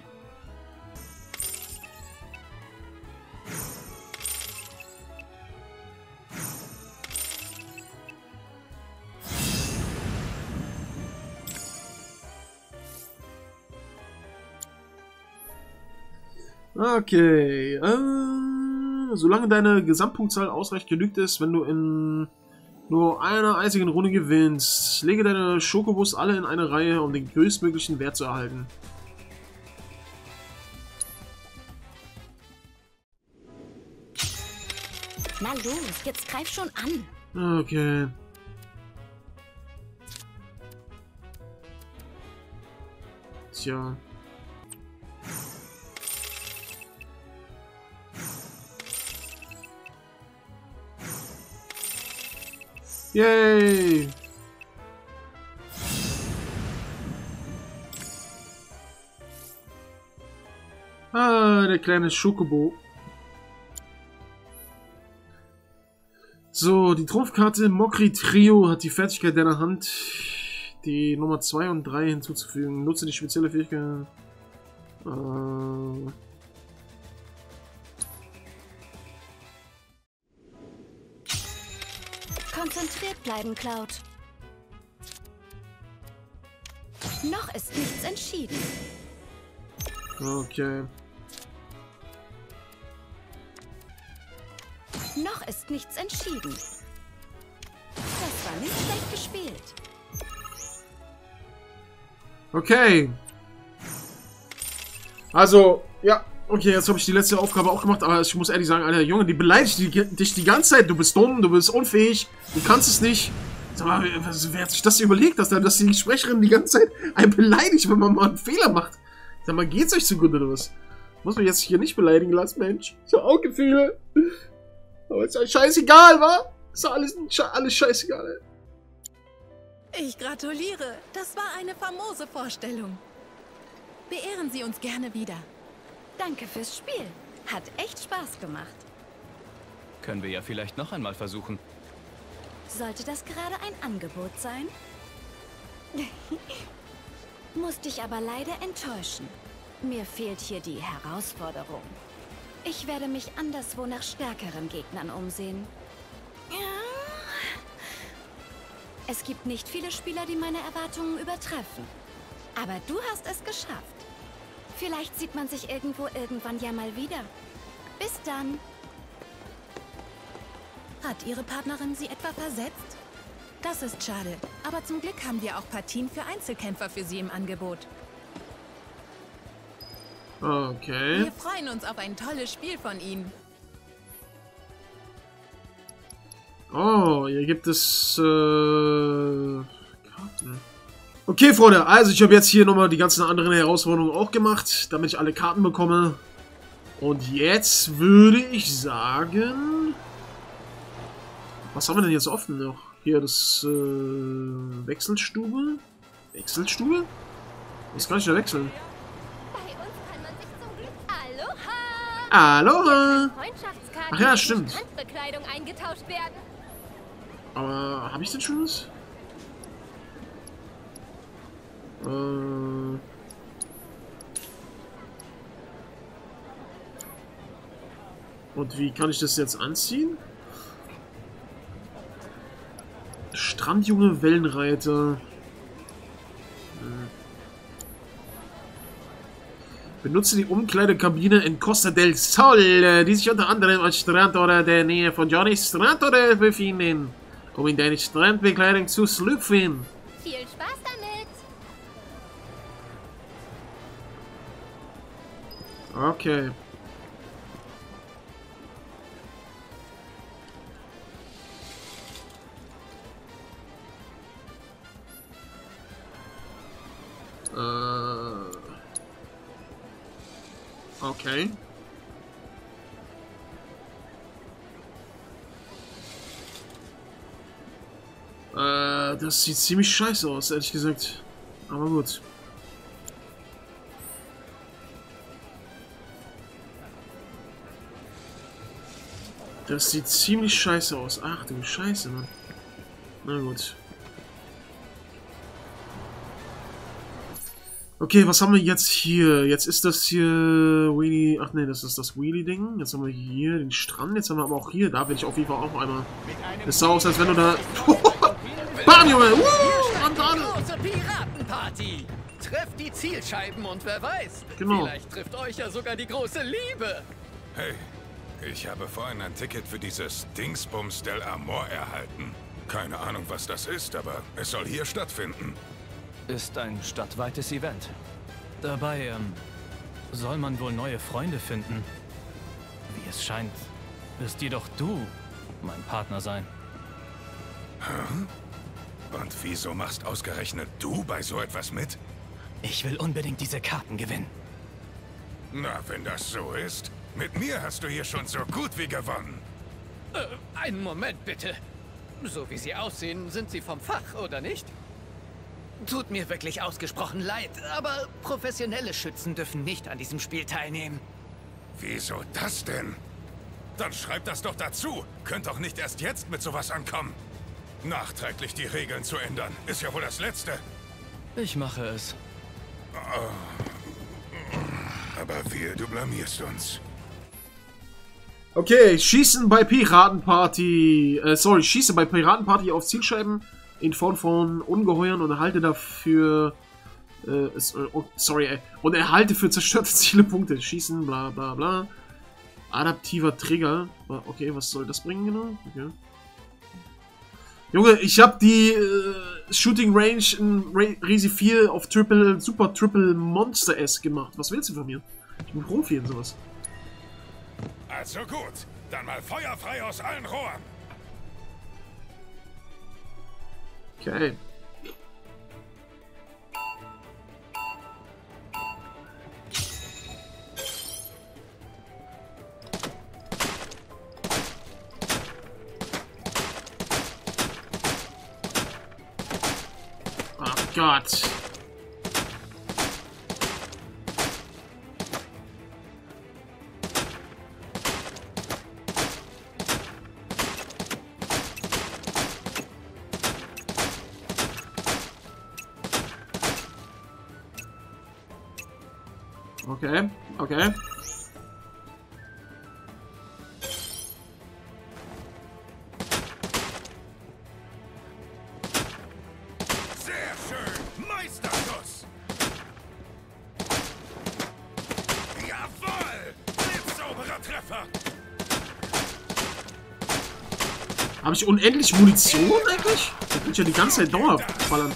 Okay, solange deine Gesamtpunktzahl ausreichend genügt ist, wenn du in nur einer einzigen Runde gewinnst, lege deine Schokobos alle in eine Reihe, um den größtmöglichen Wert zu erhalten. Na los, jetzt greif schon an. Okay. Tja. Yay! Ah, der kleine Schokobo. So, die Trumpfkarte Mokri Trio hat die Fertigkeit deiner Hand, die Nummer 2 und 3 hinzuzufügen. Nutze die spezielle Fähigkeit. Konzentriert bleiben, Cloud. Noch ist nichts entschieden. Okay. Noch ist nichts entschieden. Das war nicht schlecht gespielt. Okay. Also, ja. Okay, jetzt habe ich die letzte Aufgabe auch gemacht, aber ich muss ehrlich sagen, Alter, Junge, die beleidigt dich die ganze Zeit. Du bist dumm, du bist unfähig, du kannst es nicht. Sag mal, wer hat sich das überlegt, dass die Sprecherin die ganze Zeit einen beleidigt, wenn man mal einen Fehler macht? Sag mal, geht's euch zugrunde oder was? Muss man jetzt hier nicht beleidigen lassen, Mensch. So auch Gefühle. Aber ist ja scheißegal, wa? Ist doch alles scheißegal, ey. Ich gratuliere. Das war eine famose Vorstellung. Beehren Sie uns gerne wieder. Danke fürs Spiel. Hat echt Spaß gemacht. Können wir ja vielleicht noch einmal versuchen. Sollte das gerade ein Angebot sein? Muss dich aber leider enttäuschen. Mir fehlt hier die Herausforderung. Ich werde mich anderswo nach stärkeren Gegnern umsehen. Es gibt nicht viele Spieler, die meine Erwartungen übertreffen. Aber du hast es geschafft. Vielleicht sieht man sich irgendwann ja mal wieder. Bis dann. Hat Ihre Partnerin Sie etwa versetzt? Das ist schade. Aber zum Glück haben wir auch Partien für Einzelkämpfer für Sie im Angebot. Okay. Wir freuen uns auf ein tolles Spiel von Ihnen. Oh, hier gibt es Karten. Okay, Freunde, also ich habe jetzt hier nochmal die ganzen anderen Herausforderungen auch gemacht, damit ich alle Karten bekomme. Und jetzt würde ich sagen... Was haben wir denn jetzt offen noch? Hier das Wechselstube. Wechselstube? Was kann ich da wechseln? Aloha! Ach ja, stimmt. Aber habe ich denn schon was? Und wie kann ich das jetzt anziehen? Strandjunge Wellenreiter. Benutze die Umkleidekabine in Costa del Sol, die sich unter anderem als Strand oder der Nähe von Johnny's Strandhotel befinden, um in deine Strandbekleidung zu schlüpfen. Viel Spaß damit! Okay. Okay. Das sieht ziemlich scheiße aus, ehrlich gesagt. Aber gut. Das sieht ziemlich scheiße aus. Ach du Scheiße, Mann. Na gut. Okay, was haben wir jetzt hier? Jetzt ist das hier Wheelie. Ach nee, das ist das Wheelie-Ding. Jetzt haben wir hier den Strand. Jetzt haben wir aber auch hier. Da will ich auf jeden Fall auch einmal. Das sah aus, als wenn du da. Bam, Junge! Große Piratenparty! Trefft die Zielscheiben und wer weiß, genau. Vielleicht trifft euch ja sogar die große Liebe. Hey, ich habe vorhin ein Ticket für dieses Dingsbums del Amor erhalten. Keine Ahnung, was das ist, aber es soll hier stattfinden. Ist ein stadtweites Event. Dabei, soll man wohl neue Freunde finden. Wie es scheint, wirst jedoch du mein Partner sein. Hm? Und wieso machst ausgerechnet du bei so etwas mit? Ich will unbedingt diese Karten gewinnen. Na, wenn das so ist, mit mir hast du hier schon so gut wie gewonnen. Einen Moment bitte. So wie sie aussehen, sind sie vom Fach, oder nicht? Tut mir wirklich ausgesprochen leid, aber professionelle Schützen dürfen nicht an diesem Spiel teilnehmen. Wieso das denn? Dann schreib das doch dazu. Könnt doch nicht erst jetzt mit sowas ankommen. Nachträglich die Regeln zu ändern, ist ja wohl das Letzte. Ich mache es. Aber wehe, du blamierst uns. Okay, Schießen bei Piratenparty. Schieße bei Piratenparty auf Zielscheiben in Form von Ungeheuern und erhalte dafür. Und erhalte für zerstörte Ziele Punkte. Schießen, bla bla bla. Adaptiver Trigger. Okay, was soll das bringen genau? Okay. Junge, ich habe die Shooting Range in Resi 4 auf Super Triple Monster S gemacht. Was willst du von mir? Ich bin Profi in sowas. Also gut, dann mal feuerfrei aus allen Rohren. Okay. Gott. Okay, okay. Habe ich unendlich Munition eigentlich? Da kann ich ja die ganze Zeit Dauerballern.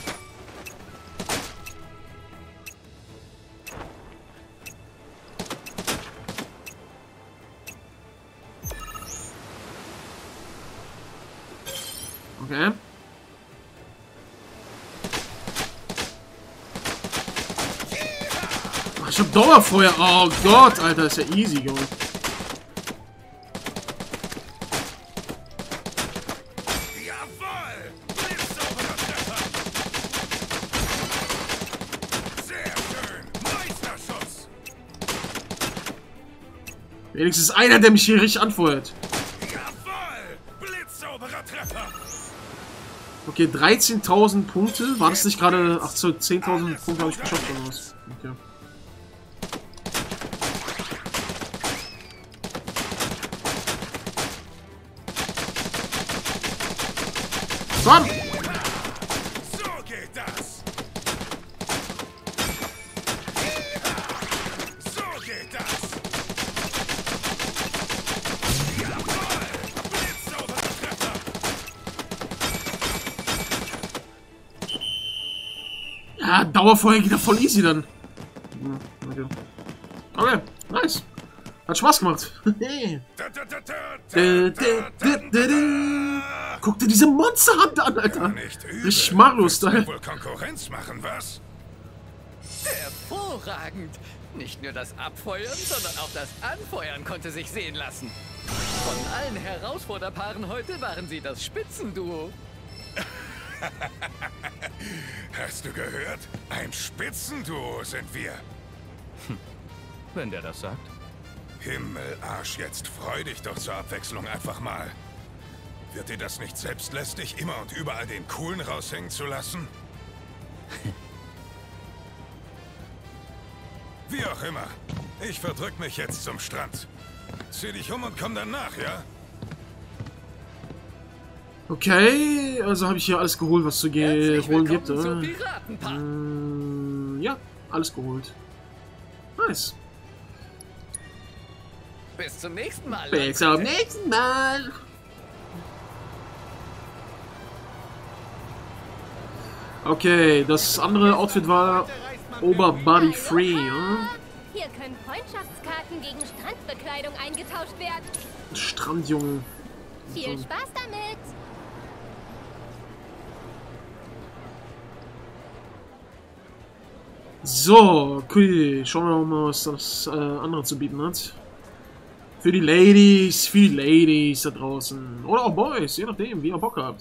Okay. Ach, ich hab Dauerfeuer. Oh Gott, Alter, ist ja easy, Junge. Wenigstens einer, der mich hier richtig anfeuert. Okay, 13.000 Punkte. War das nicht gerade... Ach so, 10.000 Punkte habe ich geschafft oder was? Okay. Komm! So geht das! So geht das! Ja, Dauerfeuer geht ja voll easy dann. Okay. Okay, nice. Hat Spaß gemacht. Guck dir diese Monsterhand an, Alter. Richtig Mario-Style. Wohl Konkurrenz machen, was? Der hervorragend. Nicht nur das Abfeuern, sondern auch das Anfeuern konnte sich sehen lassen. Von allen Herausforderpaaren heute waren sie das Spitzenduo. Hast du gehört? Ein Spitzenduo sind wir. Wenn der das sagt. Himmelarsch, jetzt freu dich doch zur Abwechslung einfach mal. Wird dir das nicht selbstlästig, immer und überall den Coolen raushängen zu lassen? Wie auch immer. Ich verdrück mich jetzt zum Strand. Zieh dich um und komm dann nach, ja? Okay, also habe ich hier alles geholt, was zu holen gibt. Ja, alles geholt. Nice. Bis zum nächsten Mal. Bis zum nächsten Mal. Okay, das andere Outfit war Oberbody Free, ja? Hier können Freundschaftskarten gegen Strandbekleidung eingetauscht werden. Strandjunge. Viel Spaß damit. So, okay, schauen wir mal, was das andere zu bieten hat. Für die Ladies da draußen. Oder auch Boys, je nachdem, wie ihr Bock habt.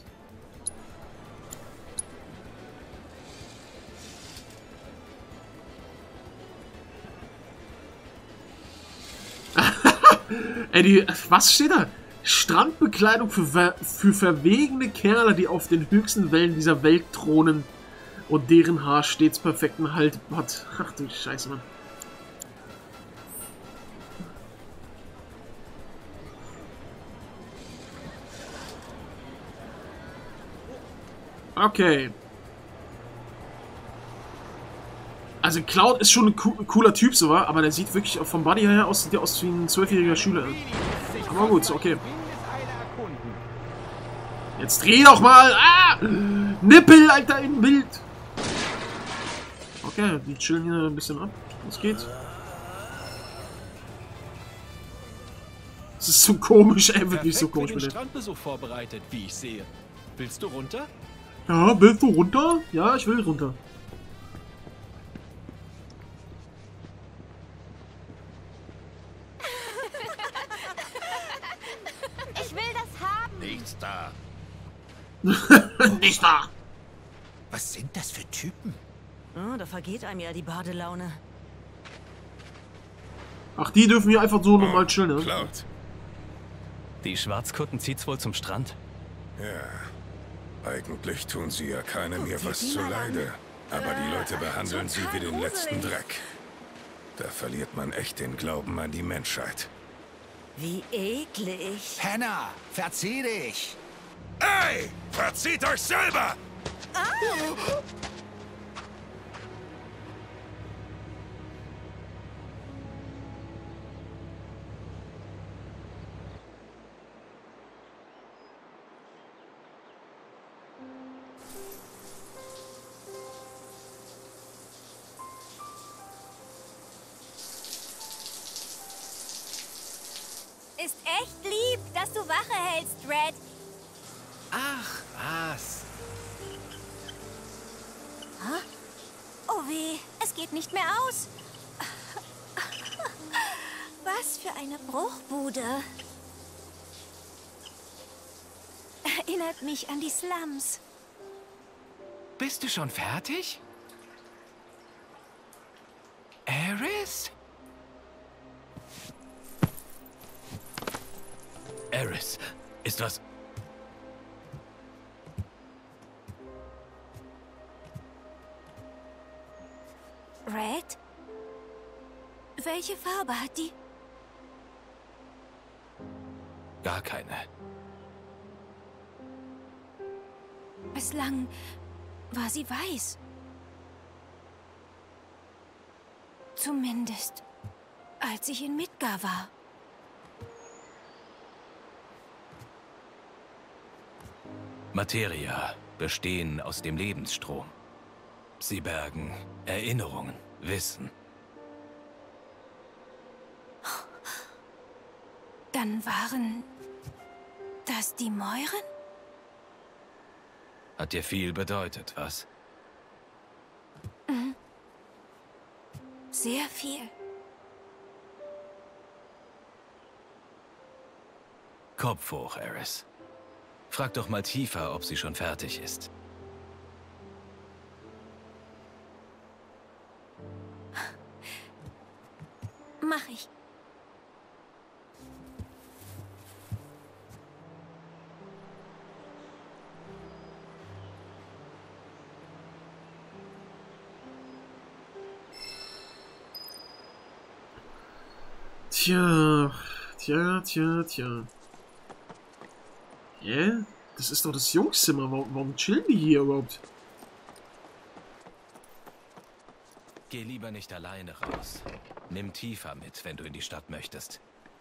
Ey, was steht da? Strandbekleidung für verwegene Kerle, die auf den höchsten Wellen dieser Welt thronen und deren Haar stets perfekten Halt hat. Ach du Scheiße, Mann. Okay. Also Cloud ist schon ein cooler Typ, so war, aber der sieht wirklich vom Body her aus, sieht der aus wie ein 12-jähriger Schüler. Aber gut, okay. Jetzt dreh doch mal! Ah! Nippel, Alter, im Bild! Okay, die chillen hier ein bisschen ab. Was geht? Das ist so komisch, ey, wirklich so komisch mit dem Strandbesuch vorbereitet, wie ich sehe. Willst du runter? Ja, willst du runter? Ja, ich will runter. Ich will das haben. Nichts da. Nicht da. Was sind das für Typen? Oh, da vergeht einem ja die Badelaune. Ach, die dürfen hier einfach so normal chillen, ne? Cloud. Die Schwarzkutten zieht's wohl zum Strand. Ja. Eigentlich tun sie ja keinem mir was zuleide. Aber die Leute behandeln sie wie den letzten Dreck. Da verliert man echt den Glauben an die Menschheit. Wie eklig. Hannah, verzieh dich! Ey! Verzieht euch selber! Ist echt lieb, dass du Wache hältst, Red. Ach, was? Huh? Oh weh, es geht nicht mehr aus. Was für eine Bruchbude. Erinnert mich an die Slums. Bist du schon fertig? Eris? Eris, ist was... Red? Welche Farbe hat die? Gar keine. Bislang war sie weiß. Zumindest, als ich in Midgar war. Materia bestehen aus dem Lebensstrom. Sie bergen Erinnerungen, Wissen. Dann waren das die Mäuren? Hat dir viel bedeutet, was? Sehr viel. Kopf hoch, Eris. Frag doch mal Tifa, ob sie schon fertig ist. Mach ich. Tja. Hä? Das ist doch das Jungszimmer. Warum chillen die hier überhaupt? Geh lieber nicht alleine raus. Nimm Tifa mit, wenn du in die Stadt möchtest.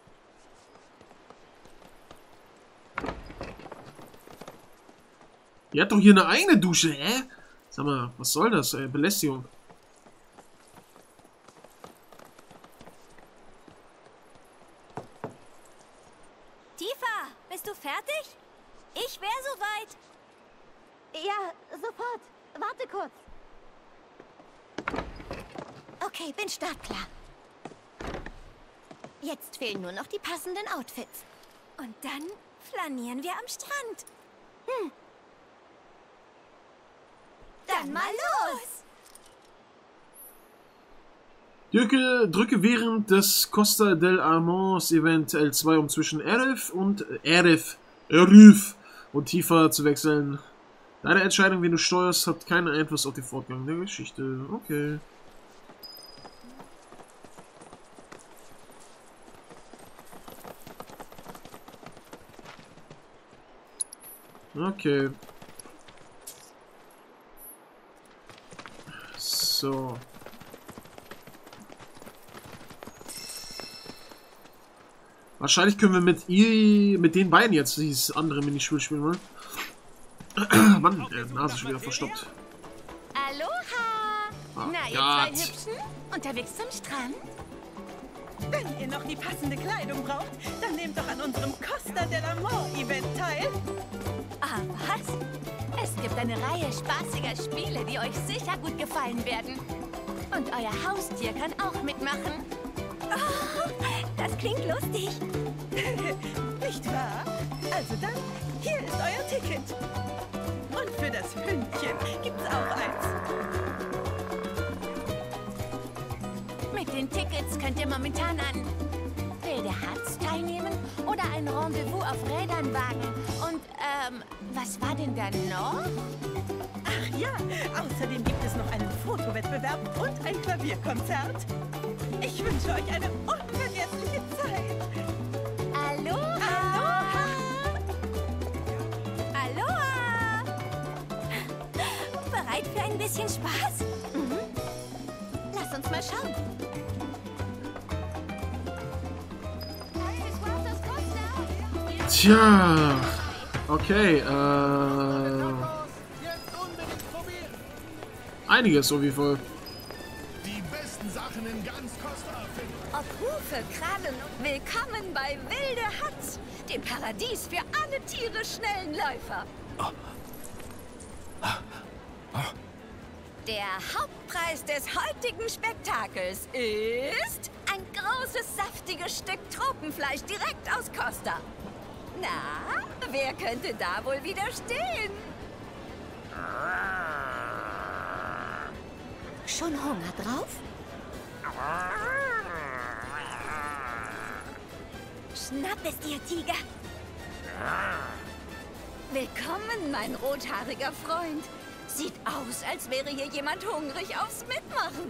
Die hat doch hier eine eigene Dusche, hä? Sag mal, was soll das, ey? Belästigung. Tifa, bist du fertig? Ich wäre soweit. Ja, sofort. Warte kurz. Okay, bin startklar. Jetzt fehlen nur noch die passenden Outfits. Und dann flanieren wir am Strand. Dann mal los! Drücke während des Costa del Amos Event L2, um zwischen Arif und Tifa zu wechseln. Deine Entscheidung, wen du steuerst, hat keinen Einfluss auf den Fortgang der Geschichte. Okay. Okay. So. Wahrscheinlich können wir mit den beiden jetzt dieses andere Minispiel spielen, oder? Mann, Nase schon wieder verstopft. Aloha! Oh Na, ihr Gott. zwei Hübschen? Unterwegs zum Strand? Wenn ihr noch die passende Kleidung braucht, dann nehmt doch an unserem Costa del Amor Event teil. Ah, was? Es gibt eine Reihe spaßiger Spiele, die euch sicher gut gefallen werden. Und euer Haustier kann auch mitmachen. Oh, das klingt lustig. Nicht wahr? Also dann, hier ist euer Ticket. Und für das Hündchen gibt's auch eins. Mit den Tickets könnt ihr momentan an Wilde Huts teilnehmen oder ein Rendezvous auf Rädern wagen. Und, was war denn da noch? Ach ja, außerdem gibt es noch einen Fotowettbewerb und ein Klavierkonzert. Ich wünsche euch eine unvergessliche Zeit. Aloha! Aloha! Bereit für ein bisschen Spaß? Lass uns mal schauen. Tja. Okay, einiges so wie voll. Die besten Sachen in ganz Costa finden. Ob Hufe, Krallen, willkommen bei Wilde Huts, dem Paradies für alle Tiere schnellen Läufer. Der Hauptpreis des heutigen Spektakels ist ein großes, saftiges Stück Tropenfleisch direkt aus Costa. Na, wer könnte da wohl widerstehen? Schon Hunger drauf? Schnapp es dir, Tiger. Willkommen, mein rothaariger Freund. Sieht aus, als wäre hier jemand hungrig aufs Mitmachen.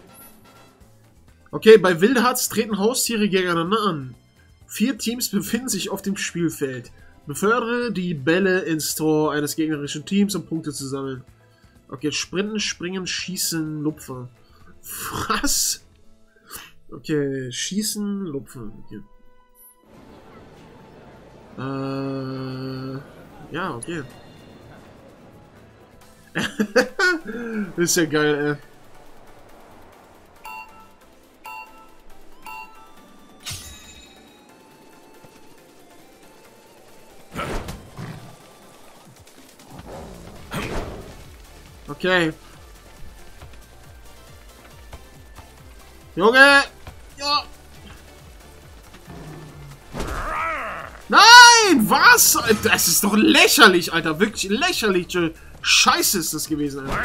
Okay, bei Wilde Huts treten Haustiere gegeneinander an. 4 Teams befinden sich auf dem Spielfeld. Befördere die Bälle ins Tor eines gegnerischen Teams, um Punkte zu sammeln. Okay, sprinten, springen, schießen, lupfen. Was? Okay, schießen, lupfen. Okay. Ja, okay. Ist ja geil, ey. Okay. Junge! Ja! Nein! Was? Das ist doch lächerlich, Alter. Wirklich lächerliche Scheiße ist das gewesen, Alter.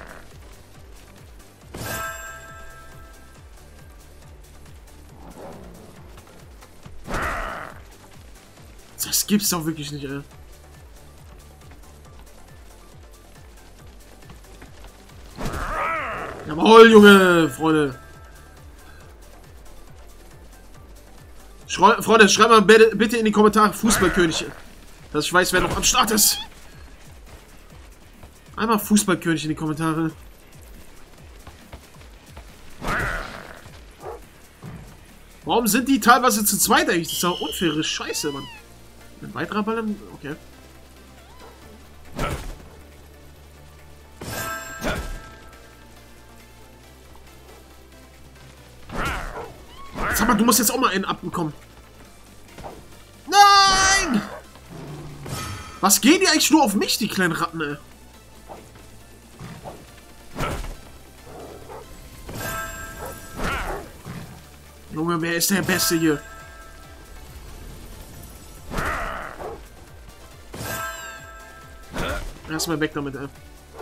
Das gibt's doch wirklich nicht, ey. Jawohl, Junge, Freunde. Freunde, schreibt mal bitte in die Kommentare Fußballkönig, dass ich weiß, wer noch am Start ist. Einmal Fußballkönig in die Kommentare. Warum sind die teilweise zu zweit eigentlich? Das ist doch unfaire Scheiße, Mann. Ein weiterer Ball im... Okay. Sag mal, du musst jetzt auch mal einen abbekommen. Nein! Was gehen die eigentlich nur auf mich, die kleinen Ratten, ey? Junge, wer ist der Beste hier? Erstmal weg damit, ey.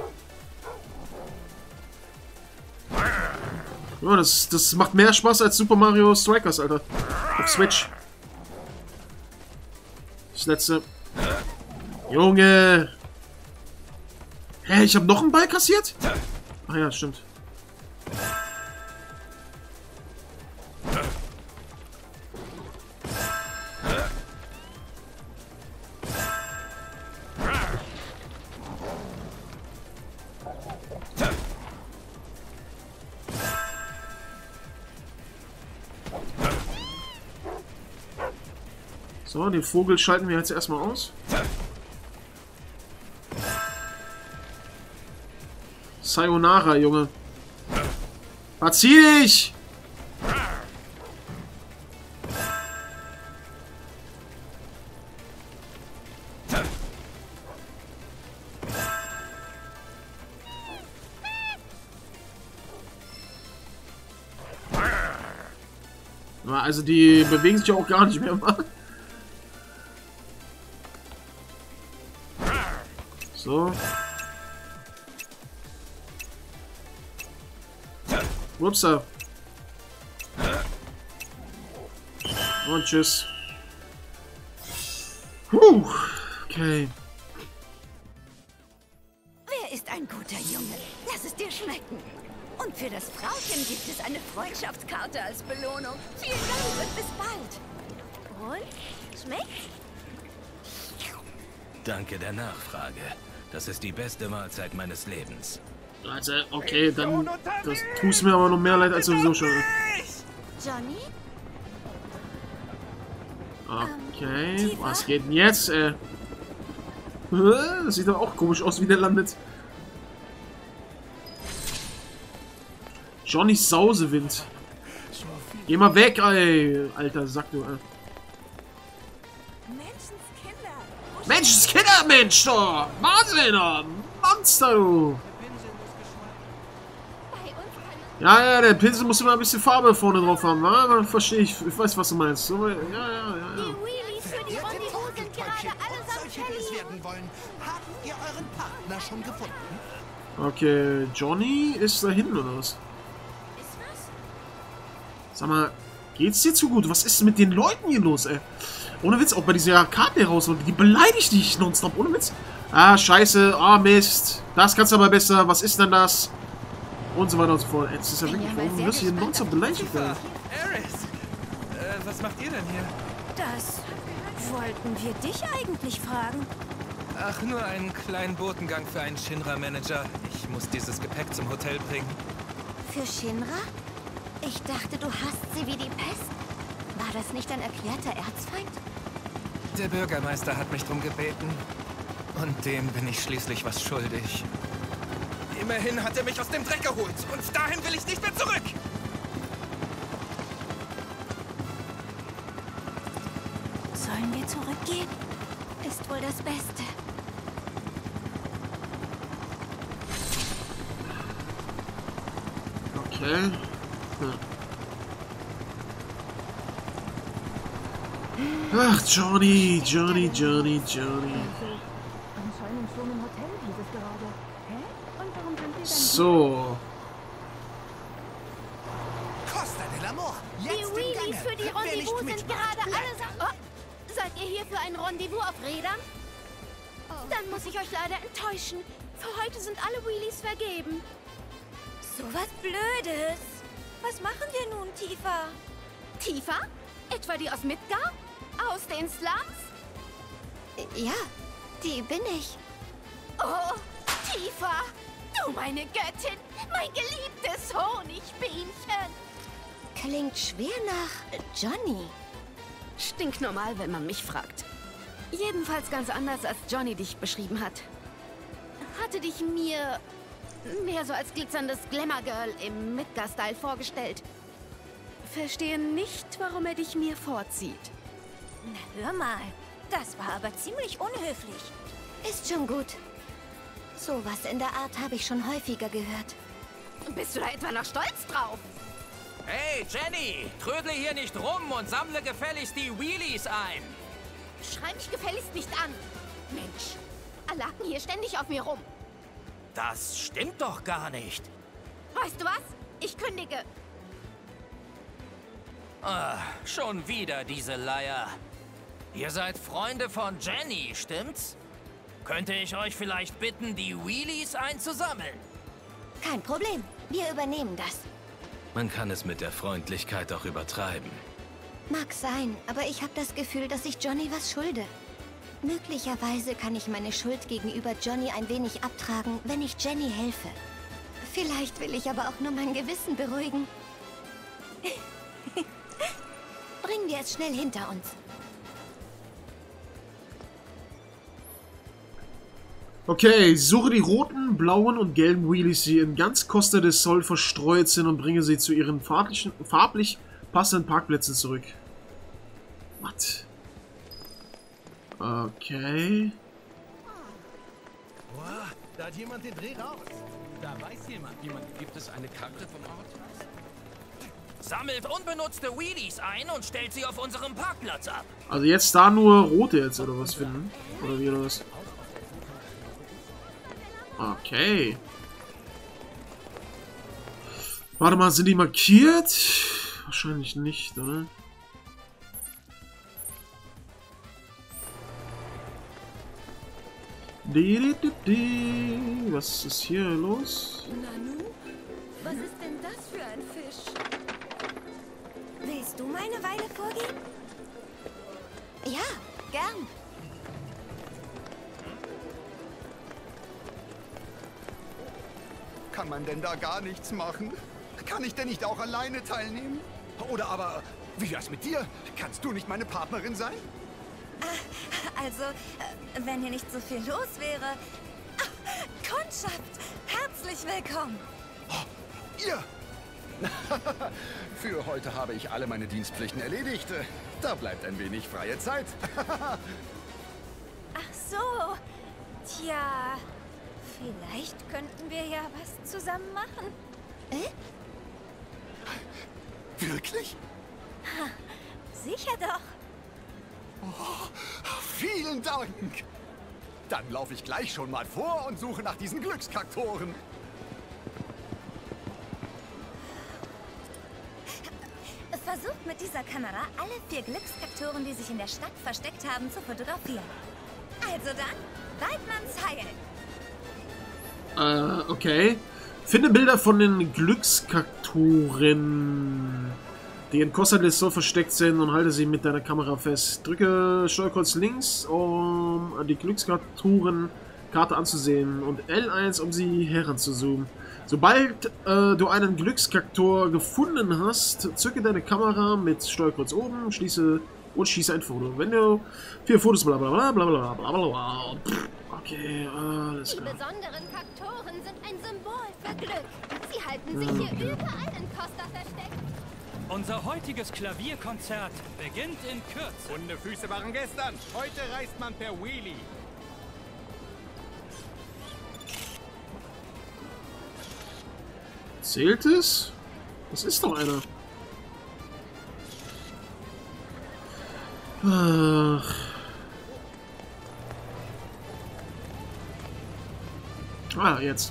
Ja, das macht mehr Spaß als Super Mario Strikers, Alter. Auf Switch. Das letzte. Junge! Hä, ich habe noch einen Ball kassiert? Ach ja, stimmt. So, den Vogel schalten wir jetzt erstmal aus. Sayonara, Junge. Verzieh dich! Also die bewegen sich ja auch gar nicht mehr, Mann. So. Upsa. Und tschüss. Okay. Wer ist ein guter Junge? Lass es dir schmecken. Und für das Frauchen gibt es eine Freundschaftskarte als Belohnung. Vielen Dank und bis bald. Und? Schmeckt's? Danke der Nachfrage. Das ist die beste Mahlzeit meines Lebens. Also, okay, dann das tust mir aber noch mehr leid als sowieso schon. Johnny? Okay, was geht denn jetzt? Das sieht doch auch komisch aus, wie der landet. Johnny Sausewind. Geh mal weg, ey. Alter Sack, du, ey. Menschenskinder, Mensch, doch! Wahnsinn, Monster, du! Ja, der Pinsel muss immer ein bisschen Farbe vorne drauf haben, wa? Verstehe ich. Ich weiß, was du meinst. So, ja. Die Wheelies für die Rendezvous sind gerade allesamt verliehen. Habt ihr euren Partner schon gefunden? Okay, Johnny ist da hinten, oder was? Sag mal, geht's dir zu gut? Was ist mit den Leuten hier los, ey? Ohne Witz, auch bei dieser Karte heraus, die beleidigt dich nonstop, ohne Witz. Ah, scheiße, Mist. Das kannst du aber besser, was ist denn das? Und so weiter und so fort. Jetzt ist ja wirklich, warum wirst du hier nonstop beleidigt werden? Aris, was macht ihr denn hier? Das wollten wir dich eigentlich fragen. Ach, nur einen kleinen Botengang für einen Shinra-Manager. Ich muss dieses Gepäck zum Hotel bringen. Für Shinra? Ich dachte, du hasst sie wie die Pest. War das nicht ein erklärter Erzfeind? Der Bürgermeister hat mich drum gebeten. Und dem bin ich schließlich was schuldig. Immerhin hat er mich aus dem Dreck geholt. Und dahin will ich nicht mehr zurück. Sollen wir zurückgehen? Ist wohl das Beste. Okay. Ach, Johnny. Anscheinend schon im Hotel, hieß es gerade. Hä? Und warum sind wir dann So. Costa del Amor, Die jetzt im Wheelies Gange. für die Wer nicht Rendezvous sind mitmacht, gerade bleibt. allesamt... Oh, seid ihr hier für ein Rendezvous auf Rädern? Dann muss ich euch leider enttäuschen. Für heute sind alle Wheelies vergeben. So was Blödes. Was machen wir nun, Tifa? Tifa? Etwa die aus Midgar? Aus den Slums? Ja, die bin ich. Oh, Tifa! Du meine Göttin! Mein geliebtes Honigbienchen! Klingt schwer nach Johnny. Stinknormal, wenn man mich fragt. Jedenfalls ganz anders, als Johnny dich beschrieben hat. Hatte dich mir mehr so als glitzerndes Glamour-Girl im Midgar-Style vorgestellt. Verstehe nicht, warum er dich mir vorzieht. Na, hör mal. Das war aber ziemlich unhöflich. Ist schon gut. Sowas in der Art habe ich schon häufiger gehört. Bist du da etwa noch stolz drauf? Hey, Jenny! Trödle hier nicht rum und sammle gefälligst die Wheelies ein! Schrei mich gefälligst nicht an. Mensch, alle hacken hier ständig auf mir rum. Das stimmt doch gar nicht. Weißt du was? Ich kündige. Ah, schon wieder diese Leier. Ihr seid Freunde von Jenny, stimmt's? Könnte ich euch vielleicht bitten, die Wheelies einzusammeln? Kein Problem. Wir übernehmen das. Man kann es mit der Freundlichkeit auch übertreiben. Mag sein, aber ich habe das Gefühl, dass ich Johnny was schulde. Möglicherweise kann ich meine Schuld gegenüber Johnny ein wenig abtragen, wenn ich Jenny helfe. Vielleicht will ich aber auch nur mein Gewissen beruhigen. Bringen wir es schnell hinter uns. Okay, suche die roten, blauen und gelben Wheelies, die in ganz Costa del Sol verstreut sind und bringe sie zu ihren farblich passenden Parkplätzen zurück. Was? Okay. Wow, da hat jemand den Dreh raus. Da weiß jemand. Gibt es eine Karte vom Ort? Sammelt unbenutzte Wheelies ein und stellt sie auf unserem Parkplatz ab. Also jetzt da nur rote jetzt, oder was finden? Oder wie, oder was? Okay. Warte mal, sind die markiert? Wahrscheinlich nicht, oder? Was ist hier los? Nanu? Was ist denn das für ein Fisch? Willst du mal eine Weile vorgehen? Ja, gern. Kann man denn da gar nichts machen? Kann ich denn nicht auch alleine teilnehmen? Oder aber, wie wär's mit dir? Kannst du nicht meine Partnerin sein? Also, wenn hier nicht so viel los wäre... Kundschaft, herzlich willkommen. Ihr! Für heute habe ich alle meine Dienstpflichten erledigt. Da bleibt ein wenig freie Zeit. Ach so. Tja, vielleicht könnten wir ja was zusammen machen. Wirklich? Ha, sicher doch. Oh, vielen Dank. Dann laufe ich gleich schon mal vor und suche nach diesen Glückskaktoren. Versucht mit dieser Kamera alle 4 Glückskaktoren, die sich in der Stadt versteckt haben, zu fotografieren. Also dann, Weidmanns Heil. Okay. Finde Bilder von den Glückskaktoren, die in Costa del Sol versteckt sind, und halte sie mit deiner Kamera fest. Drücke Steuerkreuz links, um die Glückskaktorenkarte anzusehen, und L1, um sie heranzuzoomen. Sobald du einen Glückskaktor gefunden hast, zücke deine Kamera mit Steuerkreuz oben, schieße ein Foto. Wenn du 4 Fotos blablabla blablabla blablabla. Okay, alles klar. Die besonderen Kaktoren sind ein Symbol für Glück. Sie halten sich hier überall in Costa versteckt. Unser heutiges Klavierkonzert beginnt in Kürze. Hundefüße waren gestern. Heute reist man per Wheelie. Zählt es? Das ist doch einer. Ach. Ah, jetzt.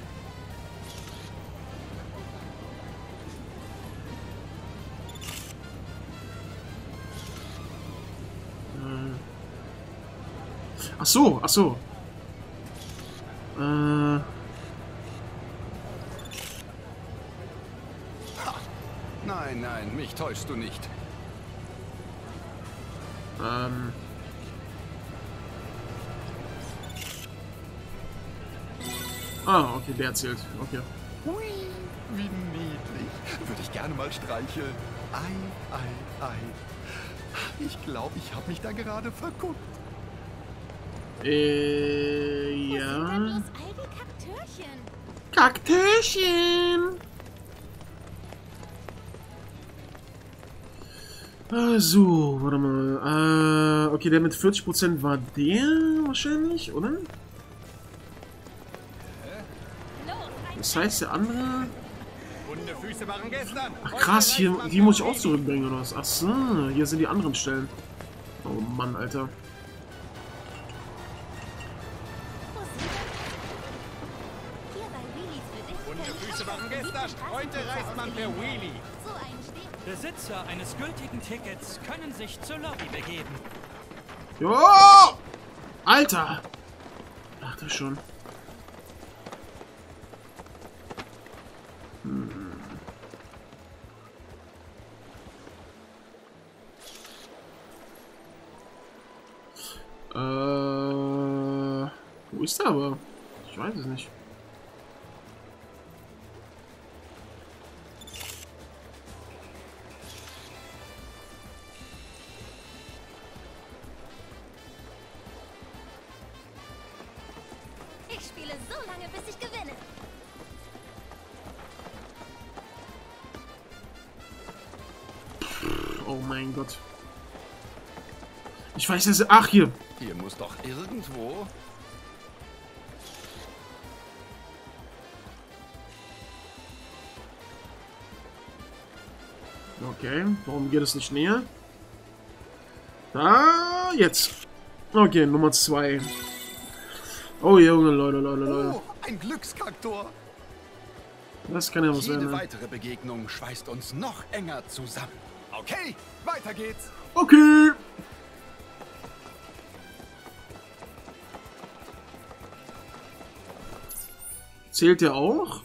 Ach so, ach so. Nein, nein, mich täuschst du nicht. Ah, okay, der zählt. Okay. Hui, wie niedlich. Würde ich gerne mal streicheln. Ei, ei, ei. Ich glaube, ich habe mich da gerade verguckt. Ja. Kaktörchen. So, warte mal. Okay, der mit 40% war der wahrscheinlich, oder? Das heißt, der andere... Ach krass, hier, die muss ich auch zurückbringen, oder was? Ach so, hier sind die anderen Stellen. Oh Mann, Alter. Heute reist man per Wheelie. Besitzer eines gültigen Tickets können sich zur Lobby begeben. Jo! Alter! Dachte schon. Wo ist der aber? Ich weiß es nicht. Ich spiele so lange, bis ich gewinne. Oh mein Gott. Ich weiß es. Ach, hier. Hier muss doch irgendwo... Okay, warum geht es nicht näher? Da, jetzt. Okay, Nummer 2. Oh, Junge, Leute. Oh, ein Glückskaktor. Das kann ja was sein. Jede Ne? weitere Begegnung schweißt uns noch enger zusammen. Okay, weiter geht's. Okay. Zählt der auch?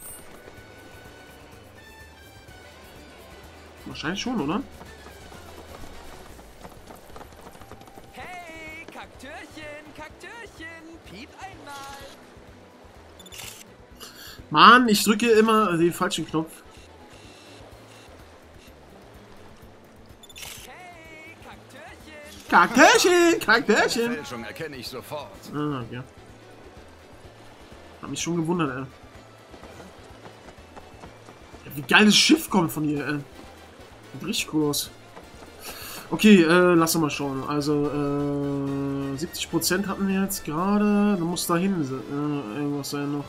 Wahrscheinlich schon, oder? Hey, Kaktörchen, piep einmal. Mann, ich drücke immer den falschen Knopf. Hey, Kaktörchen. Kaktörchen. Fälschung erkenne ich sofort. Ah, okay. Hab mich schon gewundert, ey. Ja, wie geil das Schiff kommt von hier, ey. Sieht richtig cool aus. Okay, lass uns mal schauen. Also, 70% hatten wir jetzt gerade. Da muss da hinten irgendwas sein noch.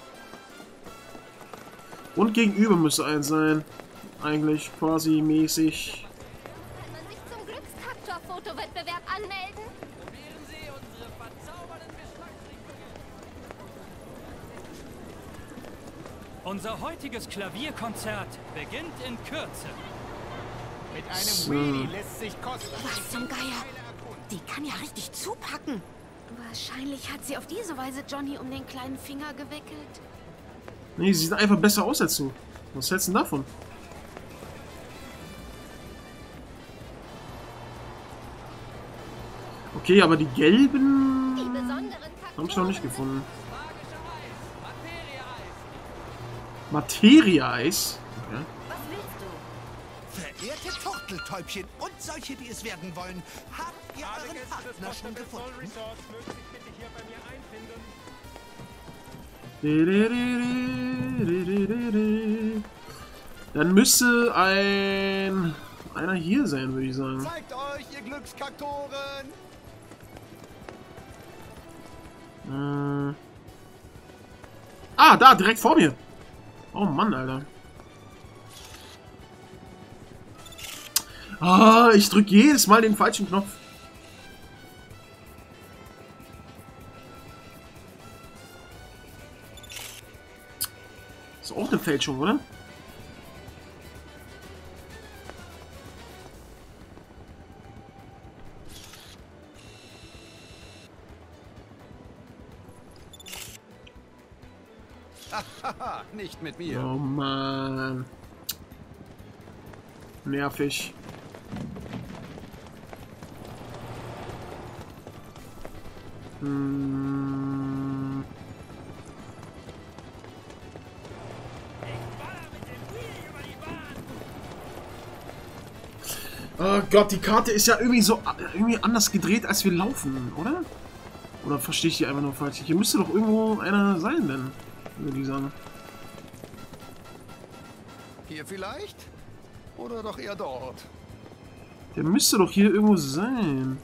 Und gegenüber müsste eins sein. Eigentlich quasi mäßig. Kann man sich zum Glückskaktor-Fotowettbewerb anmelden? Probieren Sie unsere verzaubernden Geschmacksrichtungen. Unser heutiges Klavierkonzert beginnt in Kürze. Mit einem Wheelie lässt sich kosten. Was zum Geier? Die kann ja richtig zupacken. Wahrscheinlich hat sie auf diese Weise Johnny um den kleinen Finger gewickelt. Nee, sie sieht einfach besser aus als du. Was hältst du denn davon? Okay, aber die gelben habe ich noch nicht gefunden. Materia-Eis? Okay. Was willst du? Verehrte Turteltäubchen und solche, die es werden wollen, habt ihr euren Partner schon gefunden? Dann müsste einer hier sein, würde ich sagen. Zeigt euch, ihr Glückskaktoren! Ah, da, direkt vor mir. Oh Mann, Alter. Ah, ich drücke jedes Mal den falschen Knopf. Ist auch eine Fälschung, oder? Nicht mit mir. Oh Mann. Nervig. Oh Gott, die Karte ist ja irgendwie anders gedreht, als wir laufen, oder? Oder verstehe ich die einfach nur falsch? Hier müsste doch irgendwo einer sein, denn, würde ich sagen. Hier vielleicht? Oder doch eher dort? Der müsste doch hier irgendwo sein.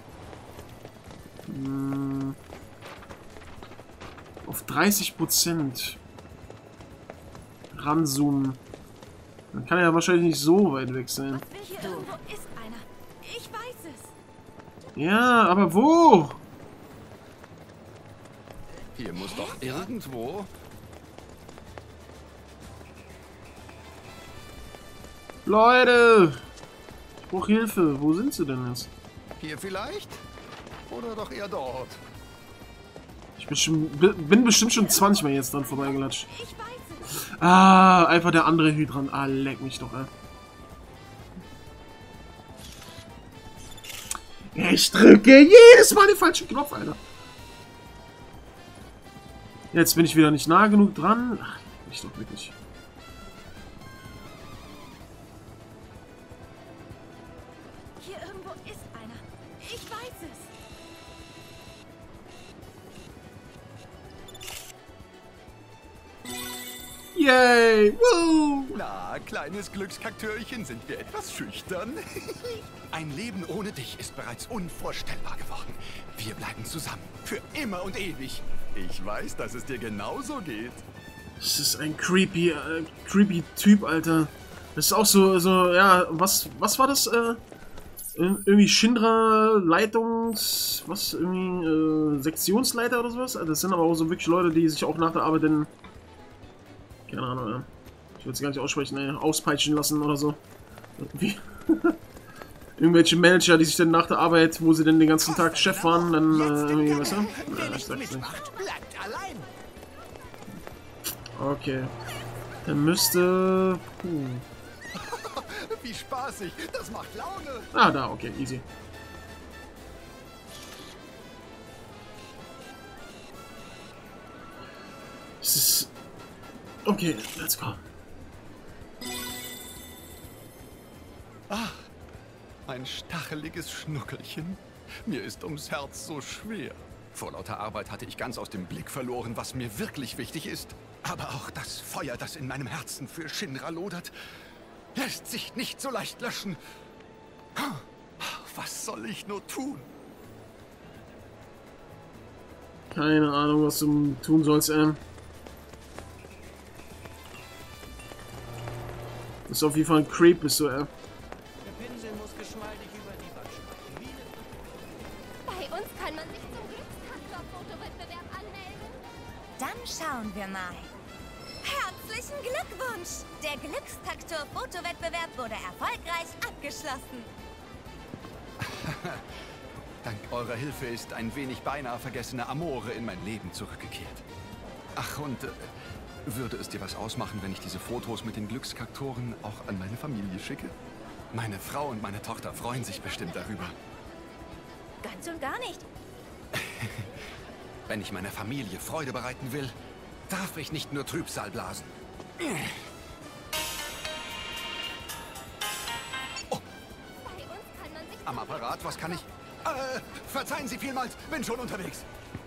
Auf 30% ranzoomen. Dann kann er ja wahrscheinlich nicht so weit weg sein. Hier irgendwo ist einer. Ich weiß es. Ja, aber wo? Hier muss doch irgendwo... Leute! Ich brauche Hilfe. Wo sind sie denn jetzt? Hier vielleicht? Oder doch eher dort? Ich bin bestimmt schon 20 Mal jetzt dran vorbeigelatscht. Ah, einfach der andere Hydrant. Ah, leck mich doch, ey. Ich drücke jedes Mal den falschen Knopf, Alter. Jetzt bin ich wieder nicht nah genug dran. Ach, ich doch wirklich. Hier irgendwo ist einer. Ich weiß es. Yay! Woo! Na, kleines Glückskaktörchen, sind wir etwas schüchtern? Ein Leben ohne dich ist bereits unvorstellbar geworden. Wir bleiben zusammen. Für immer und ewig. Ich weiß, dass es dir genauso geht. Das ist ein creepy Typ, Alter. Das ist auch so, ja, was war das? Irgendwie Shinra irgendwie, Sektionsleiter oder sowas? Das sind aber auch so wirklich Leute, die sich auch nach der Arbeit dann, keine Ahnung, ja. Ich will es gar nicht aussprechen, ey, auspeitschen lassen oder so. Irgendwie. Irgendwelche Manager, die sich dann nach der Arbeit, wo sie dann den ganzen Tag Chef waren, dann irgendwie, weißt du? Ja, ich sag's nicht. Okay. Dann müsste... Wie spaßig, das macht Laune. Ah, da, okay, easy. Es ist... Okay, let's go. Ah, ein stacheliges Schnuckelchen. Mir ist ums Herz so schwer. Vor lauter Arbeit hatte ich ganz aus dem Blick verloren, was mir wirklich wichtig ist. Aber auch das Feuer, das in meinem Herzen für Shinra lodert, lässt sich nicht so leicht löschen. Was soll ich nur tun? Keine Ahnung, was du tun sollst, Das ist auf jeden Fall ein Creep, bist du, Der Pinsel muss geschmeidig über die Wand. Bei uns kann man sich zum Glückstraktor-Fotowettbewerb anmelden. Dann schauen wir mal. Herzlichen Glückwunsch! Der Glückstraktor-Fotowettbewerb wurde erfolgreich abgeschlossen. Dank eurer Hilfe ist ein wenig beinahe vergessene Amore in mein Leben zurückgekehrt. Ach, und würde es dir was ausmachen, wenn ich diese Fotos mit den Glückskaktoren auch an meine Familie schicke? Meine Frau und meine Tochter freuen sich bestimmt darüber. Ganz und gar nicht. Wenn ich meiner Familie Freude bereiten will, darf ich nicht nur Trübsal blasen. Oh. Am Apparat, was kann ich... verzeihen Sie vielmals, bin schon unterwegs.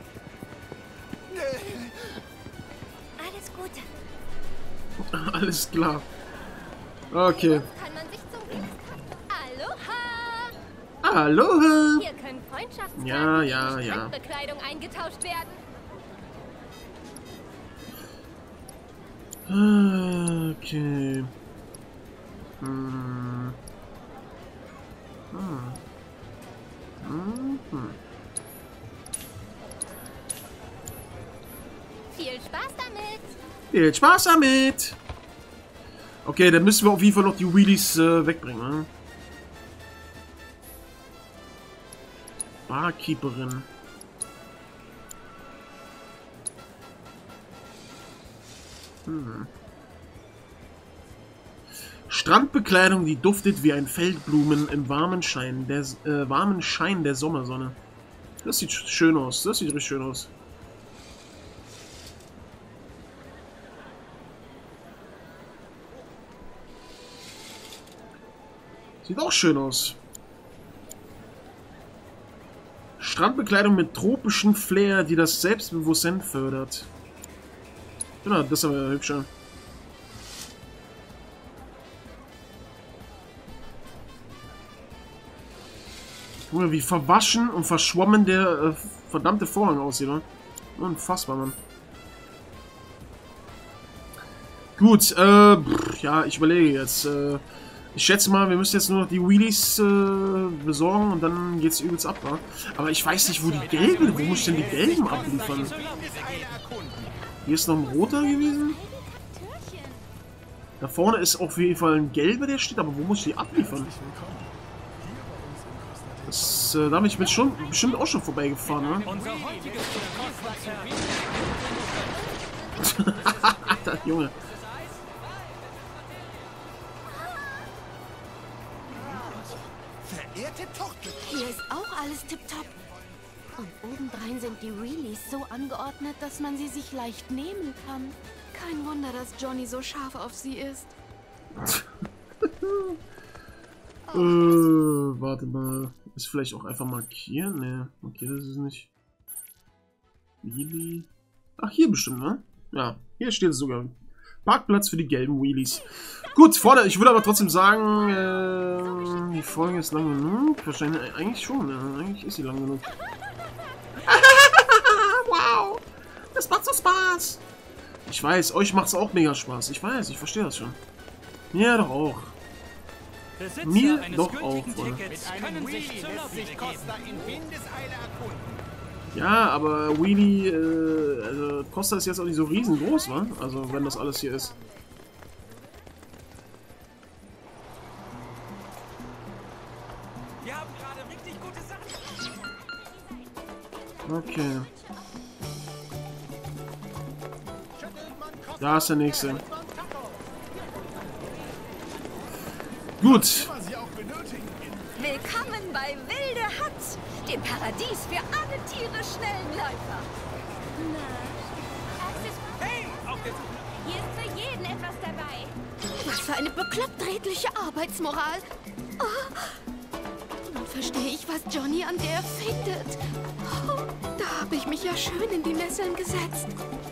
Alles Gute. Alles klar. Okay. Kann man sich zum Glückstraktor... Aloha! Aloha! Hier können Freundschaftskarten Ja. Strandbekleidung eingetauscht werden. Okay. Viel Spaß damit! Viel Spaß damit! Okay, dann müssen wir auf jeden Fall noch die Wheelies wegbringen. Ne? Barkeeperin. Strandbekleidung, die duftet wie ein Feldblumen im warmen Schein der Sommersonne. Das sieht schön aus. Das sieht richtig schön aus. Sieht auch schön aus. Strandbekleidung mit tropischem Flair, die das Selbstbewusstsein fördert. Genau, das ist aber hübscher. Guck mal, wie verwaschen und verschwommen der verdammte Vorhang aussieht, oder? Unfassbar, Mann. Gut, ja, ich überlege jetzt. Ich schätze mal, wir müssen jetzt nur noch die Wheelies besorgen und dann geht's übelst ab, wa? Aber ich weiß nicht, wo die gelben, wo muss ich denn die gelben abliefern? Hier ist noch ein roter gewesen. Da vorne ist auf jeden Fall ein gelber, der steht, aber wo muss ich die abliefern? Das, da bin ich bestimmt auch schon vorbeigefahren, ne? Alter, Junge. Hier ist auch alles tipptopp. Und obendrein sind die Wheelies so angeordnet, dass man sie sich leicht nehmen kann. Kein Wunder, dass Johnny so scharf auf sie ist. Warte mal. Ist vielleicht auch einfach markieren? Ne, markiert ist es nicht. Wheelie. Ach, hier bestimmt, ne? Ja, hier steht es sogar. Parkplatz für die gelben Wheelies. Gut, vorne, ich würde aber trotzdem sagen, die Folge ist lang genug. Wahrscheinlich, eigentlich schon, ja. Eigentlich ist sie lang genug. Wow! Das macht so Spaß! Ich weiß, euch macht es auch mega Spaß. Ich weiß, ich verstehe das schon. Mir doch auch. Mir doch auch, Freunde. Ja, aber Wheelie, also Costa ist jetzt auch nicht so riesengroß, wa? Also, wenn das alles hier ist. Wir haben gerade richtig gute Sachen. Okay. Da ist der nächste. Gut. Willkommen bei Wilde Hut, dem Paradies für alle Tiere schnellen Läufer. Hey, hier ist für jeden etwas dabei. Was für eine bekloppt redliche Arbeitsmoral. Oh. Nun verstehe ich, was Johnny an der findet. Oh, da habe ich mich ja schön in die Nesseln gesetzt.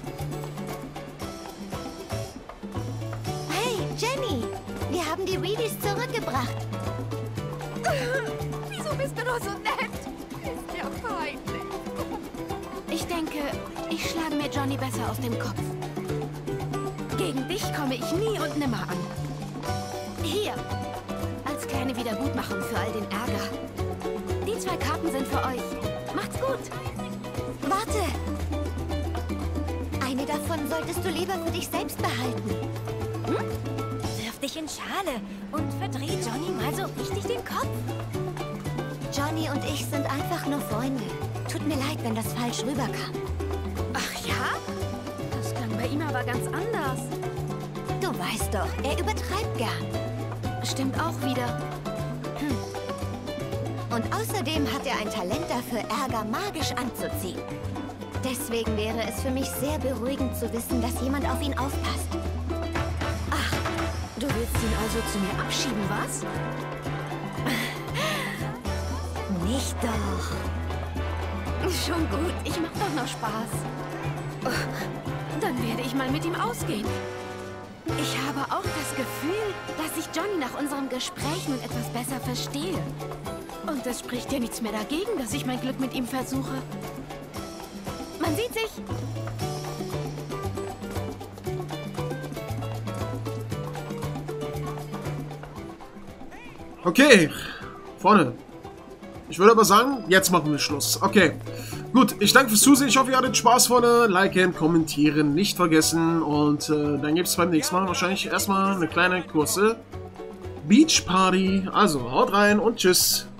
Hey, Jenny! Wir haben die Wheelies zurückgebracht. Wieso bist du nur so nett? Ist ja peinlich. Ich denke, ich schlage mir Johnny besser aus dem Kopf. Gegen dich komme ich nie und nimmer an. Hier, als kleine Wiedergutmachung für all den Ärger. Die 2 Karten sind für euch. Macht's gut. Warte! Eine davon solltest du lieber für dich selbst behalten. Hm? Wirf dich in Schale und verdreh Johnny mal so richtig den Kopf. Johnny und ich sind einfach nur Freunde. Tut mir leid, wenn das falsch rüberkam. Ach ja? Das klang bei ihm aber ganz anders. Du weißt doch, er übertreibt gern. Stimmt auch wieder. Und außerdem hat er ein Talent dafür, Ärger magisch anzuziehen. Deswegen wäre es für mich sehr beruhigend zu wissen, dass jemand auf ihn aufpasst. Ach, du willst ihn also zu mir abschieben, was? Nicht doch. Schon gut, ich mach doch noch Spaß. Dann werde ich mal mit ihm ausgehen. Ich habe auch das Gefühl, dass ich Johnny nach unserem Gespräch nun etwas besser verstehe. Und es spricht ja nichts mehr dagegen, dass ich mein Glück mit ihm versuche. Man sieht sich. Okay, vorne. Ich würde aber sagen, jetzt machen wir Schluss. Okay, gut. Ich danke fürs Zusehen. Ich hoffe, ihr hattet Spaß, Freunde. Liken, kommentieren, nicht vergessen. Und dann gibt es beim nächsten Mal wahrscheinlich erstmal eine kleine kurze Beach Party. Also, haut rein und tschüss.